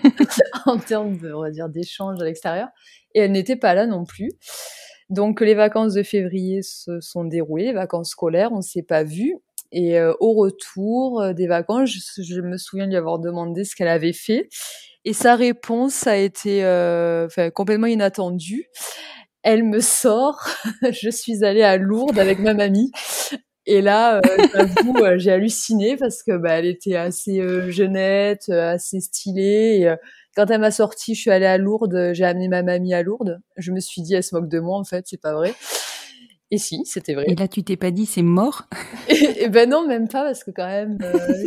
on va dire d'échange à l'extérieur, et elle n'était pas là non plus. Donc les vacances de février se sont déroulées, les vacances scolaires, on s'est pas vus. Et au retour des vacances, je me souviens lui avoir demandé ce qu'elle avait fait, et sa réponse a été complètement inattendue. Elle me sort je suis allée à Lourdes avec ma mamie, et là j'avoue j'ai halluciné parce que elle était assez jeunette, assez stylée, et quand elle m'a sorti je suis allée à Lourdes, j'ai amené ma mamie à Lourdes, je me suis dit elle se moque de moi, en fait c'est pas vrai. Et si, c'était vrai. Et là, tu t'es pas dit, c'est mort? Et ben non, même pas, parce que quand même,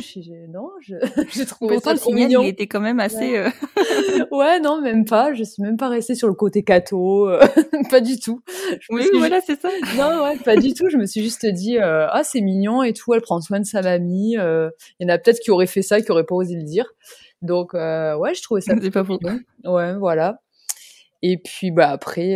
j'ai trouvé pourtant, ça trop mignon. Pourtant, il était quand même assez... Ouais, non, même pas. Je suis même pas restée sur le côté catho. Pas du tout. Oui, voilà, c'est ça. Non, ouais, pas du tout. Je me suis juste dit, c'est mignon et tout, elle prend soin de sa mamie. Il y en a peut-être qui auraient fait ça, qui auraient pas osé le dire. Donc, je trouvais ça... C'est pas faux. Ouais, voilà. Et puis après,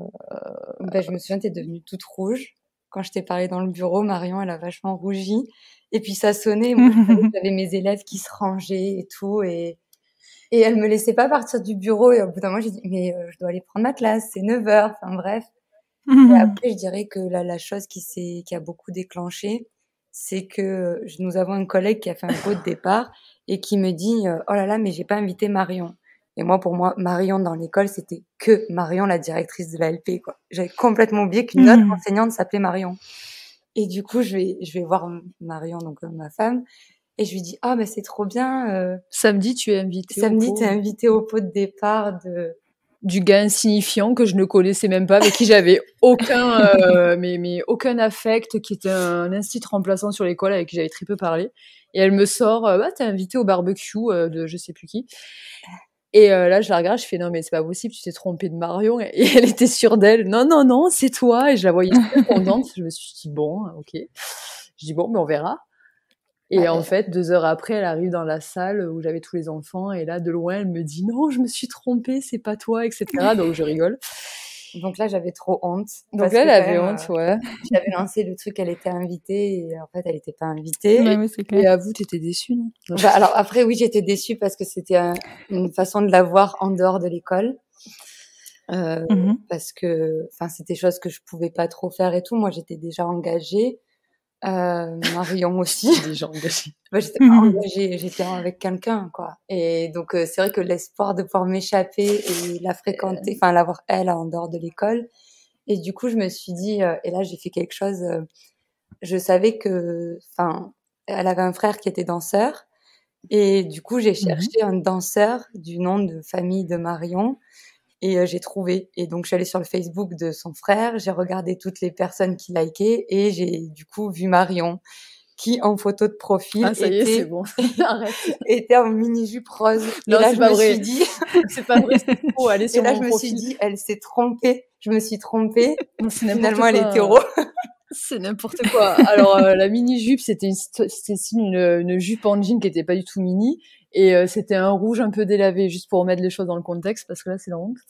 je me souviens, t'es devenue toute rouge quand je t'ai parlé dans le bureau. Marion, elle a vachement rougi, et puis ça sonnait. Moi, j'avais mes élèves qui se rangeaient et tout, et elle me laissait pas partir du bureau. Et au bout d'un moment, j'ai dit mais je dois aller prendre ma classe, c'est 9h. Enfin bref. Et après, je dirais que la chose qui a beaucoup déclenché, c'est que nous avons un collègue qui a fait un pot de départ et qui me dit oh là là, mais j'ai pas invité Marion. Et moi, pour moi, Marion dans l'école, c'était que Marion, la directrice de la LP, quoi. J'avais complètement oublié qu'une autre enseignante s'appelait Marion. Et du coup, je vais voir Marion, donc ma femme, et je lui dis mais c'est trop bien. Samedi, tu es invitée. Samedi, t'es invitée au pot de départ du gars insignifiant que je ne connaissais même pas, avec qui j'avais aucun mais aucun affect, qui était un institut remplaçant sur l'école avec qui j'avais très peu parlé. Et elle me sort t'es invitée au barbecue de je sais plus qui. Et là, je la regarde, je fais non, mais c'est pas possible, tu t'es trompée de Marion. Et elle était sûre d'elle. Non, c'est toi. Et je la voyais très contente. Je me suis dit bon, ok. Je dis bon, mais on verra. Et en fait, 2 heures après, elle arrive dans la salle où j'avais tous les enfants. Et là, de loin, elle me dit non, je me suis trompée, c'est pas toi, etc. Donc je rigole. Donc là, j'avais trop honte. Donc là, elle avait honte, ouais. J'avais lancé le truc, elle était invitée, et en fait, elle était pas invitée. Ouais, mais c'est clair. Et à vous, t'étais déçue, non? Alors après, oui, j'étais déçue parce que c'était une façon de la voir en dehors de l'école. Parce que, c'était des choses que je pouvais pas trop faire et tout. Moi, j'étais déjà engagée. Marion aussi. Déjà engagée. J'étais pas engagée, j'étais avec quelqu'un, quoi. Et donc, c'est vrai que l'espoir de pouvoir m'échapper et la fréquenter, l'avoir elle en dehors de l'école. Et du coup, je me suis dit, et là, j'ai fait quelque chose, je savais que, elle avait un frère qui était danseur. Et du coup, j'ai cherché un danseur du nom de famille de Marion. Et j'ai trouvé. Et donc, je suis allée sur le Facebook de son frère, j'ai regardé toutes les personnes qui likaient, et j'ai du coup vu Marion, qui en photo de profil c'est bon. était en mini-jupe rose. Non, et là, c'est pas vrai. Suis dit... c'est pas vrai, c'est faux. Aller sur et là, mon je me profil. suis dit, elle s'est trompée. Je me suis trompée. Non, finalement, elle est hétéro. C'est n'importe quoi. Alors, la mini-jupe, c'était une jupe en jean qui était pas du tout mini. Et c'était un rouge un peu délavé, juste pour remettre les choses dans le contexte, parce que là, c'est la honte.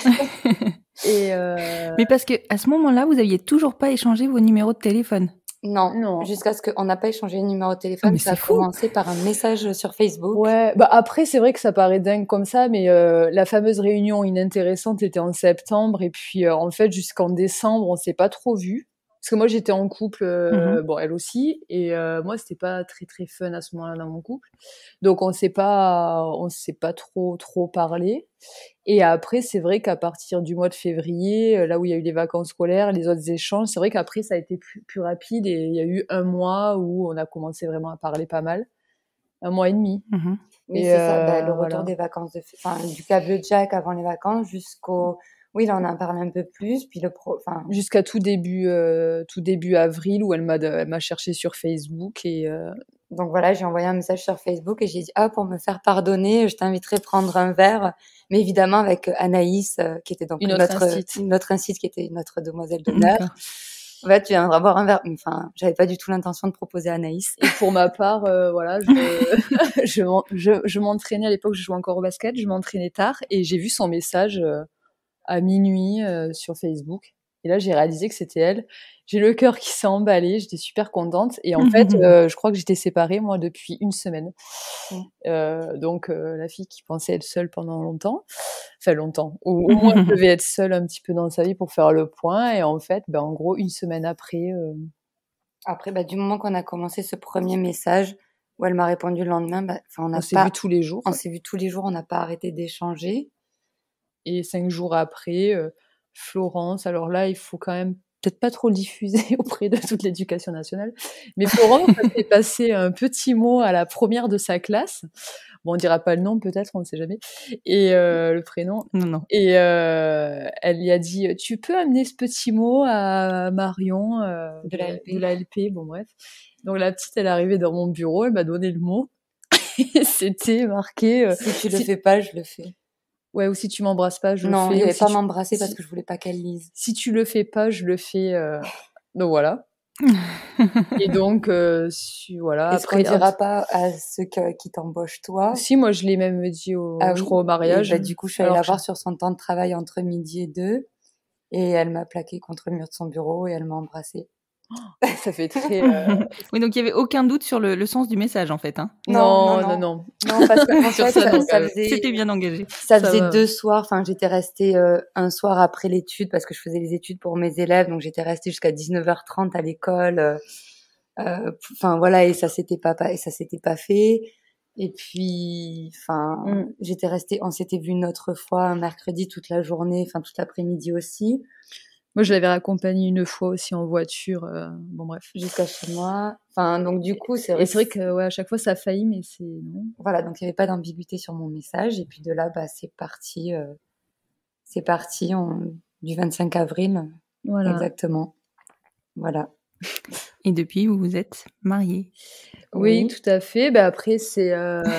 Mais parce que à ce moment-là, vous aviez toujours pas échangé vos numéros de téléphone? Non. Jusqu'à ce qu'on n'a pas échangé les numéros de téléphone. Ça a commencé par un message sur Facebook. Ouais, après, c'est vrai que ça paraît dingue comme ça, mais la fameuse réunion inintéressante était en septembre, et puis en fait, jusqu'en décembre, on s'est pas trop vus. Parce que moi, j'étais en couple, bon, elle aussi, et moi, c'était pas très très fun à ce moment-là dans mon couple. Donc, on s'est pas trop parlé. Et après, c'est vrai qu'à partir du mois de février, là où il y a eu les vacances scolaires, les autres échanges, c'est vrai qu'après, ça a été plus rapide, et il y a eu un mois où on a commencé vraiment à parler pas mal. 1 mois et demi. Oui, c'est ça, le retour des vacances, du câble Jack avant les vacances jusqu'au... Oui, là, on en parle un peu plus, puis jusqu'à tout début avril, où elle m'a cherché sur Facebook, et donc voilà, j'ai envoyé un message sur Facebook et j'ai dit pour me faire pardonner, je t'inviterai à prendre un verre, mais évidemment avec Anaïs, qui était donc notre incite, qui était notre demoiselle d'honneur. En fait, tu viendras boire un verre. Enfin, j'avais pas du tout l'intention de proposer à Anaïs. Et pour ma part, voilà, je m'entraînais à l'époque, je jouais encore au basket, je m'entraînais tard, et j'ai vu son message à minuit sur Facebook. Et là, j'ai réalisé que c'était elle. J'ai le cœur qui s'est emballé, j'étais super contente. Et en fait, je crois que j'étais séparée, moi, depuis 1 semaine. Donc, la fille qui pensait être seule pendant longtemps, au moins elle devait être seule un petit peu dans sa vie pour faire le point. Et en fait, en gros, 1 semaine après... Après, du moment qu'on a commencé ce premier message, où elle m'a répondu le lendemain, on s'est vu tous les jours. On s'est vu tous les jours, on n'a pas arrêté d'échanger. Et 5 jours après, Florence, alors là, il faut quand même peut-être pas trop le diffuser auprès de toute l'éducation nationale, mais Florence a fait passer un petit mot à la première de sa classe. Bon, on dira pas le nom, peut-être, on ne sait jamais. Et le prénom. Non. Et elle lui a dit, tu peux amener ce petit mot à Marion de la LP. Bon, bref. Donc la petite, elle est arrivée dans mon bureau, elle m'a donné le mot. Et c'était marqué... si tu le fais pas, je le fais. Ouais, ou si tu m'embrasses pas, je le fais. Non, il n'y avait pas m'embrasser parce que je voulais pas qu'elle lise. Si tu le fais pas, je le fais. Donc voilà. Et donc, voilà. Est-ce qu'on dira pas à ceux qui t'embauchent toi? Si, moi je l'ai même dit je crois au mariage. Et du coup, je suis allée la voir sur son temps de travail entre 12 et 2. Et elle m'a plaqué contre le mur de son bureau et elle m'a embrassée. Ça fait très... Oui, donc il n'y avait aucun doute sur le sens du message, en fait. Hein. Non, parce que en fait, ça faisait... C'était bien engagé. Ça faisait 2 soirs. Enfin, j'étais restée un soir après l'étude parce que je faisais les études pour mes élèves. Donc, j'étais restée jusqu'à 19h30 à l'école. Enfin, voilà, et ça s'était pas fait. Et puis, j'étais restée... On s'était vu une autre fois un mercredi toute la journée, enfin, toute l'après-midi aussi. Moi, je l'avais raccompagnée une fois aussi en voiture. Bon, bref. Jusqu'à chez moi. Enfin, donc, du coup, c'est vrai. Et c'est vrai que, à chaque fois, ça a failli, mais c'est non. Voilà, donc il n'y avait pas d'ambiguïté sur mon message. Et puis de là, c'est parti. Du 25 avril. Voilà. Exactement. Voilà. Et depuis, vous vous êtes mariés. Oui, tout à fait. Après, c'est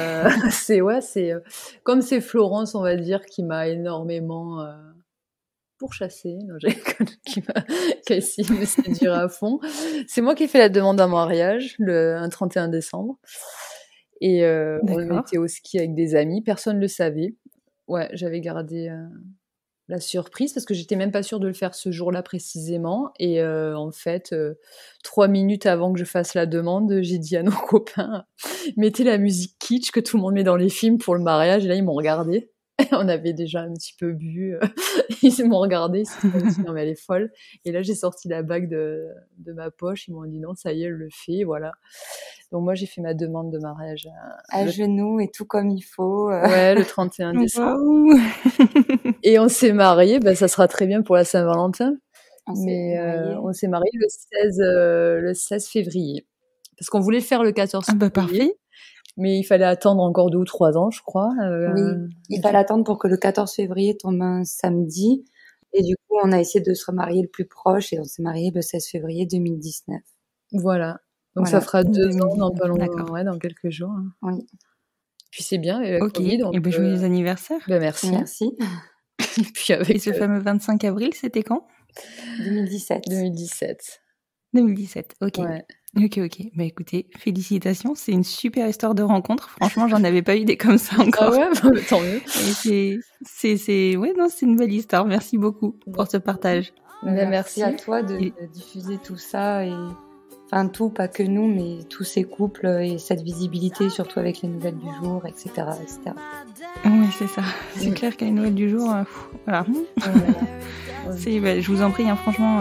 comme c'est Florence, on va dire, qui m'a énormément pourchassée, qui a essayé de me séduire à fond. C'est moi qui ai fait la demande en mariage un 31 décembre. Et on était au ski avec des amis. Personne ne le savait. Ouais, j'avais gardé la surprise parce que j'étais même pas sûre de le faire ce jour-là précisément. Et en fait, 3 minutes avant que je fasse la demande, j'ai dit à nos copains, mettez la musique kitsch que tout le monde met dans les films pour le mariage. Et là, ils m'ont regardé. On avait déjà un petit peu bu. Ils m'ont regardé. Ils se sont dit, non mais elle est folle. Et là, j'ai sorti la bague de ma poche. Ils m'ont dit non, ça y est, elle le fait. Voilà. Donc moi, j'ai fait ma demande de mariage à genoux et tout comme il faut. Ouais, le 31 décembre. Et on s'est mariés. Ça sera très bien pour la Saint-Valentin. On s'est mariés le 16 février. Parce qu'on voulait faire le 14 février. Ah bah parfait. Mais il fallait attendre encore 2 ou 3 ans, je crois. Oui, il fallait attendre pour que le 14 février tombe un samedi. Et du coup, on a essayé de se remarier le plus proche et on s'est mariés le 16 février 2019. Voilà. Donc ça fera 2 ans dans pas longtemps, dans quelques jours. Hein. Oui. Puis c'est bien. COVID, donc, et joyeux anniversaire. Merci. Merci. Et ce fameux 25 avril, c'était quand? 2017. 2017, ok. Ouais. Ok. Écoutez, félicitations, c'est une super histoire de rencontre. Franchement, j'en avais pas eu des comme ça encore. Ah ouais, tant mieux. Et c'est une belle histoire. Merci beaucoup pour ce partage. Merci à toi de diffuser tout ça et tout, pas que nous, mais tous ces couples et cette visibilité, surtout avec les nouvelles du jour, etc., etc. Oui, c'est ça. C'est clair qu'à les nouvelles du jour, voilà. Je vous en prie, franchement,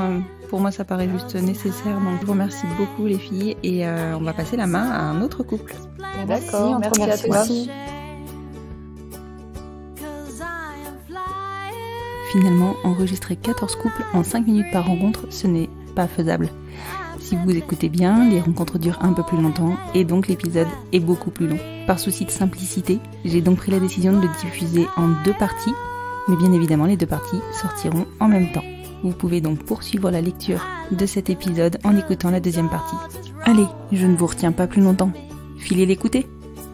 Pour moi, ça paraît juste nécessaire. Donc, je vous remercie beaucoup les filles et on va passer la main à un autre couple. D'accord, merci à toi aussi. Finalement, enregistrer 14 couples en 5 minutes par rencontre, ce n'est pas faisable. Si vous écoutez bien, les rencontres durent un peu plus longtemps et donc l'épisode est beaucoup plus long. Par souci de simplicité, j'ai donc pris la décision de le diffuser en 2 parties, mais bien évidemment les 2 parties sortiront en même temps. Vous pouvez donc poursuivre la lecture de cet épisode en écoutant la 2e partie. Allez, je ne vous retiens pas plus longtemps. Filez l'écouter.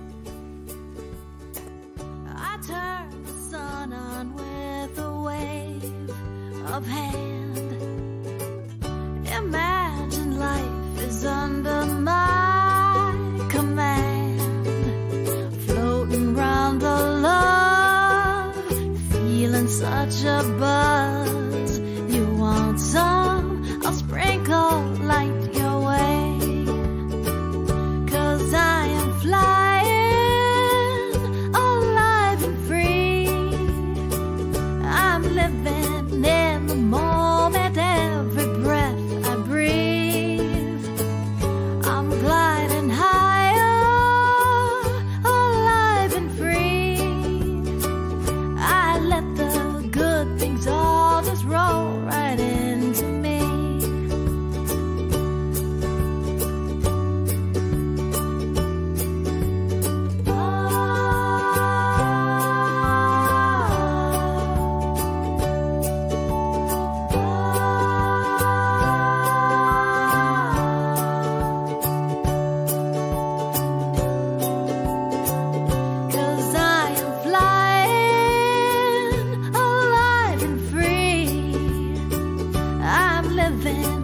Such a buzz, you want some? I'll sprinkle light your way. 'Cause I am flying, alive and free. I'm living in the moment, every breath I breathe. I'm gliding higher, alive and free. I let the good things all just roll right into me. Cause I am flying, alive and free. I'm living